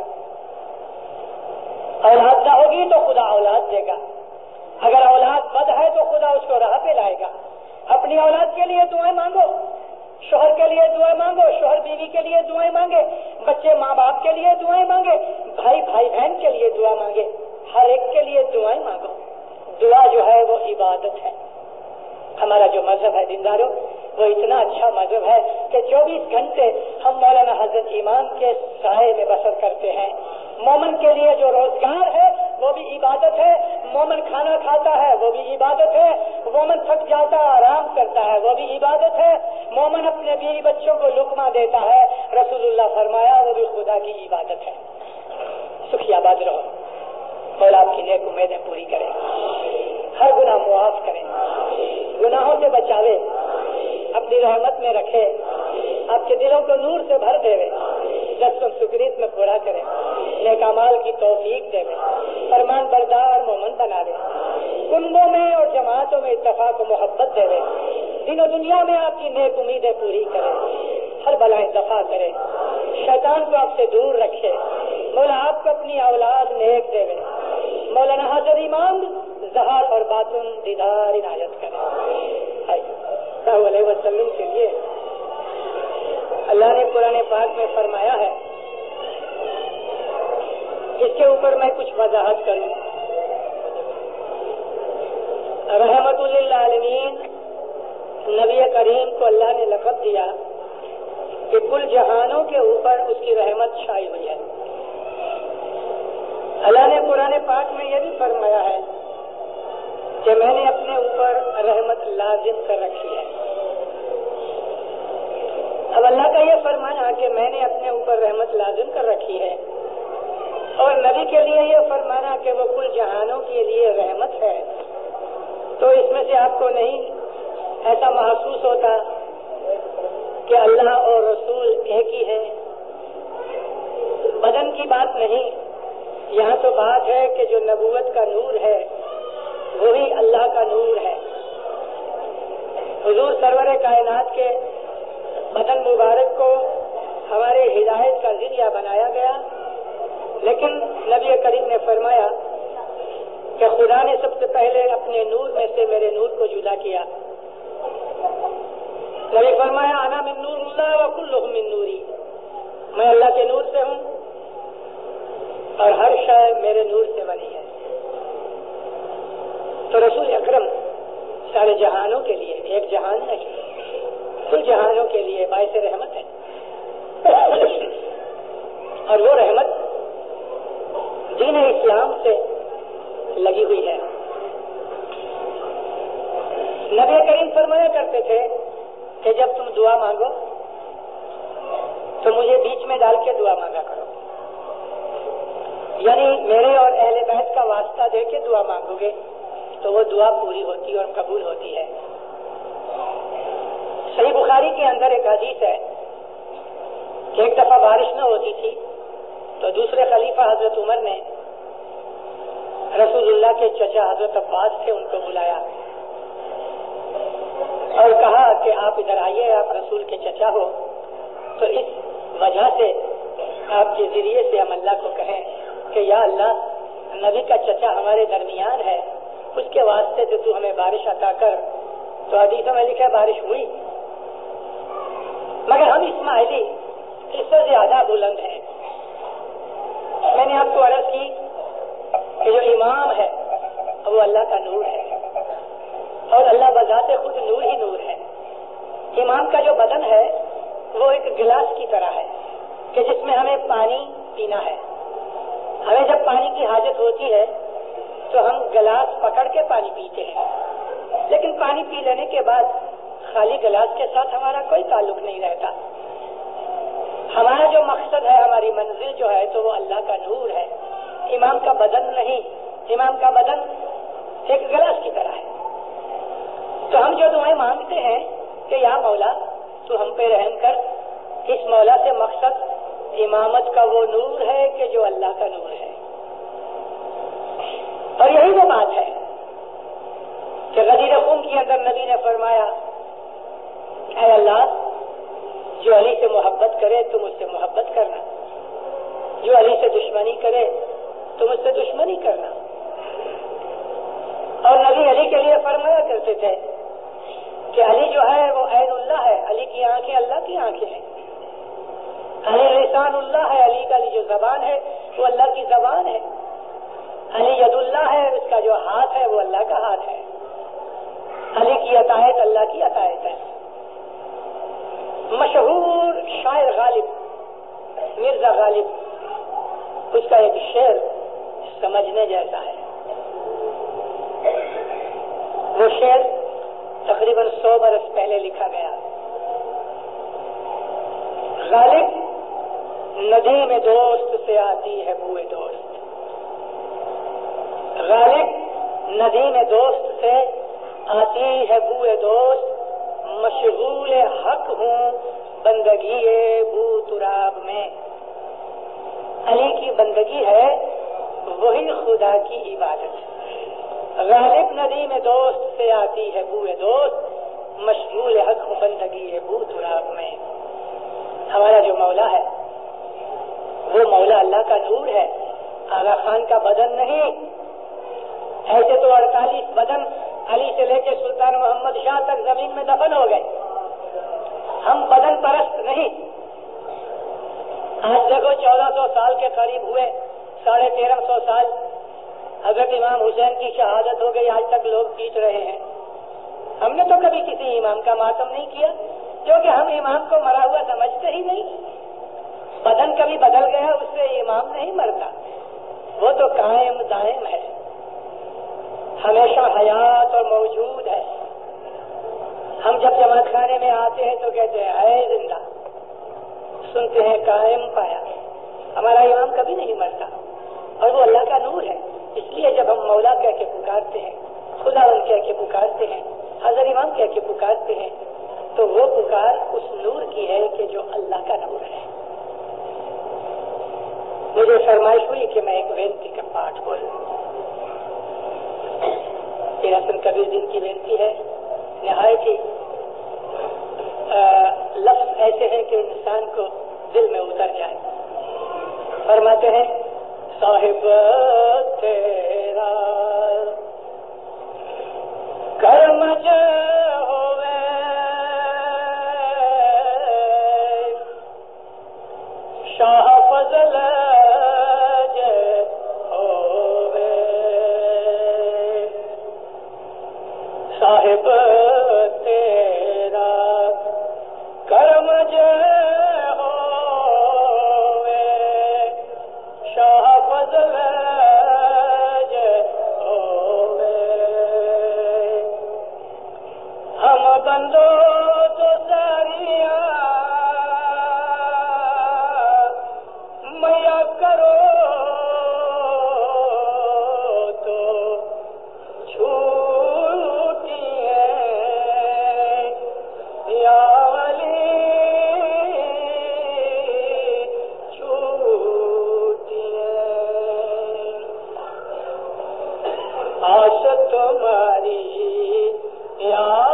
اولاد نہ ہوگی تو خدا اولاد دے گا. اگر اولاد بد ہے تو خدا اس کو راہ پہ لائے گا. اپنی اولاد کے لیے دعائیں مانگو, شوہر کے لیے دعائیں مانگو, شوہر بیوی کے لیے دعائیں مانگے, بچے ماں باپ کے لیے دعائیں مانگے, بھائی بھائی بہن کے لیے دعا مانگے. ہر ایک کے لیے دعائیں مانگو. دعا جو ہے وہ عبادت ہے. ہمارا جو مذہب ہے دینداروں, وہ اتنا اچھا مذہب ہے کہ چوبیس گھنٹے ہم مولانا حضرت امام کے سائے میں بسر کرتے ہیں. مومن کے لیے جو روزگار ہے وہ بھی عبادت ہے, مومن کھانا کھاتا ہے وہ بھی عبادت ہے، مومن تھک جاتا ہے آرام کرتا ہے وہ بھی عبادت ہے، مومن اپنے بیوی بچوں کو لقمہ دیتا ہے، رسول اللہ فرمایا وہ بھی خدا کی عبادت ہے۔ سکھی آباد رہو، مولا آپ کی نیک امیدیں پوری کرے، ہر گناہ معاف کرے، گناہوں سے بچاوے، اپنی رحمت میں رکھے، آپ کے دلوں کو نور سے بھر دے، جسم سکریت میں پورا کرے، نیک اعمال کی توفیق دے، فرمان بردار مومن بنا دے، کنبوں میں اور جماعتوں میں اتفاق و محبت دے، دین و دنیا میں آپ کی نیک امیدیں پوری کرے، ہر بلائیں دفع کرے، شیطان کو آپ سے دور رکھے، مولا آپ کو اپنی اولاد نیک دے، مولانا حضرت امام ظاہر اور باطن دیدار عنایت کرے۔ صلی اللہ علیہ وسلم کے لیے اللہ نے قرآن پاک میں فرمایا ہے، اس کے اوپر میں کچھ وضاحت کروں۔ رحمت للعالمین نبی کریم کو اللہ نے لقب دیا کہ کل جہانوں کے اوپر اس کی رحمت چھائی ہوئی ہے۔ اللہ نے قرآن پاک میں یہ بھی فرمایا ہے کہ میں نے اپنے اوپر رحمت لازم کر رکھی ہے۔ اب اللہ کا یہ فرمانا کہ میں نے اپنے اوپر رحمت لازم کر رکھی ہے، اور نبی کے لیے یہ فرمانا کہ وہ کل جہانوں کے لیے رحمت ہے، تو اس میں سے آپ کو نہیں ایسا محسوس ہوتا کہ اللہ اور رسول ایک ہی ہے؟ بدن کی بات نہیں، یہاں تو بات ہے کہ جو نبوت کا نور ہے وہی اللہ کا نور ہے۔ حضور سرور کائنات کے بدن مبارک کو ہمارے ہدایت کا ذریعہ بنایا گیا، لیکن نبی کریم نے فرمایا کہ خدا نے سب سے پہلے اپنے نور میں سے میرے نور کو جدا کیا۔ نبی فرمایا انا من نور اللہ وکلہم من نوری، میں اللہ کے نور سے ہوں اور ہر شے میرے نور سے بنی ہے۔ تو رسول اکرم سارے جہانوں کے لیے، ایک جہان نہیں کل جہانوں کے لیے باعث رحمت ہے، اور وہ رحمت دین اسلام سے لگی ہوئی ہے۔ نبی کریم فرمایا کرتے تھے کہ جب تم دعا مانگو تو مجھے بیچ میں ڈال کے دعا مانگا کرو، یعنی میرے اور اہل بیت کا واسطہ دے کے دعا مانگو گے تو وہ دعا پوری ہوتی اور قبول ہوتی ہے۔ صحیح بخاری کے اندر ایک حدیث ہے کہ ایک دفعہ بارش نہ ہوتی تھی تو دوسرے خلیفہ حضرت عمر نے رسول اللہ کے چچا حضرت عباس تھے، ان کو بلایا اور کہا کہ آپ ادھر آئیے، آپ رسول کے چچا ہو، تو اس وجہ سے آپ کے ذریعے سے ہم اللہ کو کہیں کہ یا اللہ نبی کا چچا ہمارے درمیان ہے، اس کے واسطے سے تو ہمیں بارش عطا کر۔ تو حدیثوں میں لکھا بارش ہوئی، مگر ہم اسماعیلی اس سے زیادہ بلند ہیں۔ میں نے آپ کو عرض کی کہ جو امام ہے وہ اللہ کا نور ہے، اور اللہ بذات خود نور ہی نور ہے۔ امام کا جو بدن ہے وہ ایک گلاس کی طرح ہے کہ جس میں ہمیں پانی پینا ہے۔ ہمیں جب پانی کی حاجت ہوتی ہے تو ہم گلاس پکڑ کے پانی پیتے ہیں، لیکن پانی پی لینے کے بعد خالی گلاس کے ساتھ ہمارا کوئی تعلق نہیں رہتا۔ ہمارا جو مقصد ہے، ہماری منزل جو ہے تو وہ اللہ کا نور ہے، امام کا بدن نہیں۔ امام کا بدن ایک گلاس کی طرح ہے۔ تو ہم جو دعائیں مانگتے ہیں کہ یا مولا تو ہم پہ رحم کر، اس مولا سے مقصد امامت کا وہ نور ہے کہ جو اللہ کا نور ہے۔ اور یہی وہ بات ہے کہ غدیر خون کے اندر نبی نے فرمایا اے اللہ جو علی سے محبت کرے تم اس سے محبت کرنا، جو علی سے دشمنی کرے تم اس سے دشمنی کرنا۔ اور نبی علی کے لیے فرمایا کرتے تھے کہ علی جو ہے وہ عین اللہ ہے، علی کی آنکھیں اللہ کی آنکھیں ہیں۔ علی لسان اللہ ہے، علی کا جو زبان ہے وہ اللہ کی زبان ہے۔ علی ید اللہ ہے، اس کا جو ہاتھ ہے وہ اللہ کا ہاتھ ہے۔ علی کی عطایت اللہ کی عطایت ہے۔ مشہور شاعر غالب مرزا غالب، اس کا ایک شعر سمجھنے جیسا ہے۔ وہ شعر تقریباً سو برس پہلے لکھا گیا. غالب ندیم دوست سے آتی ہے بوئے دوست. غالب ندیم دوست سے آتی ہے بوئے دوست. مشغول حق ہوں بندگی بو تراب میں. علی کی بندگی ہے وہی خدا کی عبادت. غالب ندیم دوست سے آتی ہے بوئے دوست. مشغول حق ہوں بندگی بو تراب میں. ہمارا جو مولا ہے وہ مولا اللہ کا نور ہے، آغا خان کا بدن نہیں. ایسے تو اڑتالیس بدن علی سے لے کے سلطان محمد شاہ تک زمین میں دفن ہو گئے. ہم بدن پرست نہیں. آج دیکھو چودہ سو سال کے قریب ہوئے، ساڑھے تیرہ سو سال حضرت امام حسین کی شہادت ہو گئی، آج تک لوگ پیٹ رہے ہیں. ہم نے تو کبھی کسی امام کا ماتم نہیں کیا کیونکہ ہم امام کو مرا ہوا سمجھتے ہی نہیں. بدن کبھی بدل گیا اس سے امام نہیں مرتا، وہ تو قائم دائم ہے، ہمیشہ حیات اور موجود ہے. ہم جب جماعت خانے میں آتے ہیں تو کہتے ہیں اے زندہ، سنتے ہیں قائم پایا. ہمارا امام کبھی نہیں مرتا اور وہ اللہ کا نور ہے. اس لیے جب ہم مولا کہہ کے پکارتے ہیں، خدا ان کہہ کے پکارتے ہیں، حضرت امام کہہ کے پکارتے ہیں، تو وہ پکار اس نور کی ہے کہ جو اللہ کا نور ہے. مجھے فرمائش ہوئی کہ میں ایک وینتی کا پاٹ بولوں. یہ حسن کبیر دین کی وینتی ہے. نہایت ہی لفظ ایسے ہیں کہ انسان کو دل میں اتر جائے. فرماتے ہیں صاحب تیرا کرم جو ہوئے شاہ فضل صاحب تیرا کرم جو ہوئے شاہ فضل ہوئے. ہم بندو تو ساریاں میا کرو تو تمہاری یا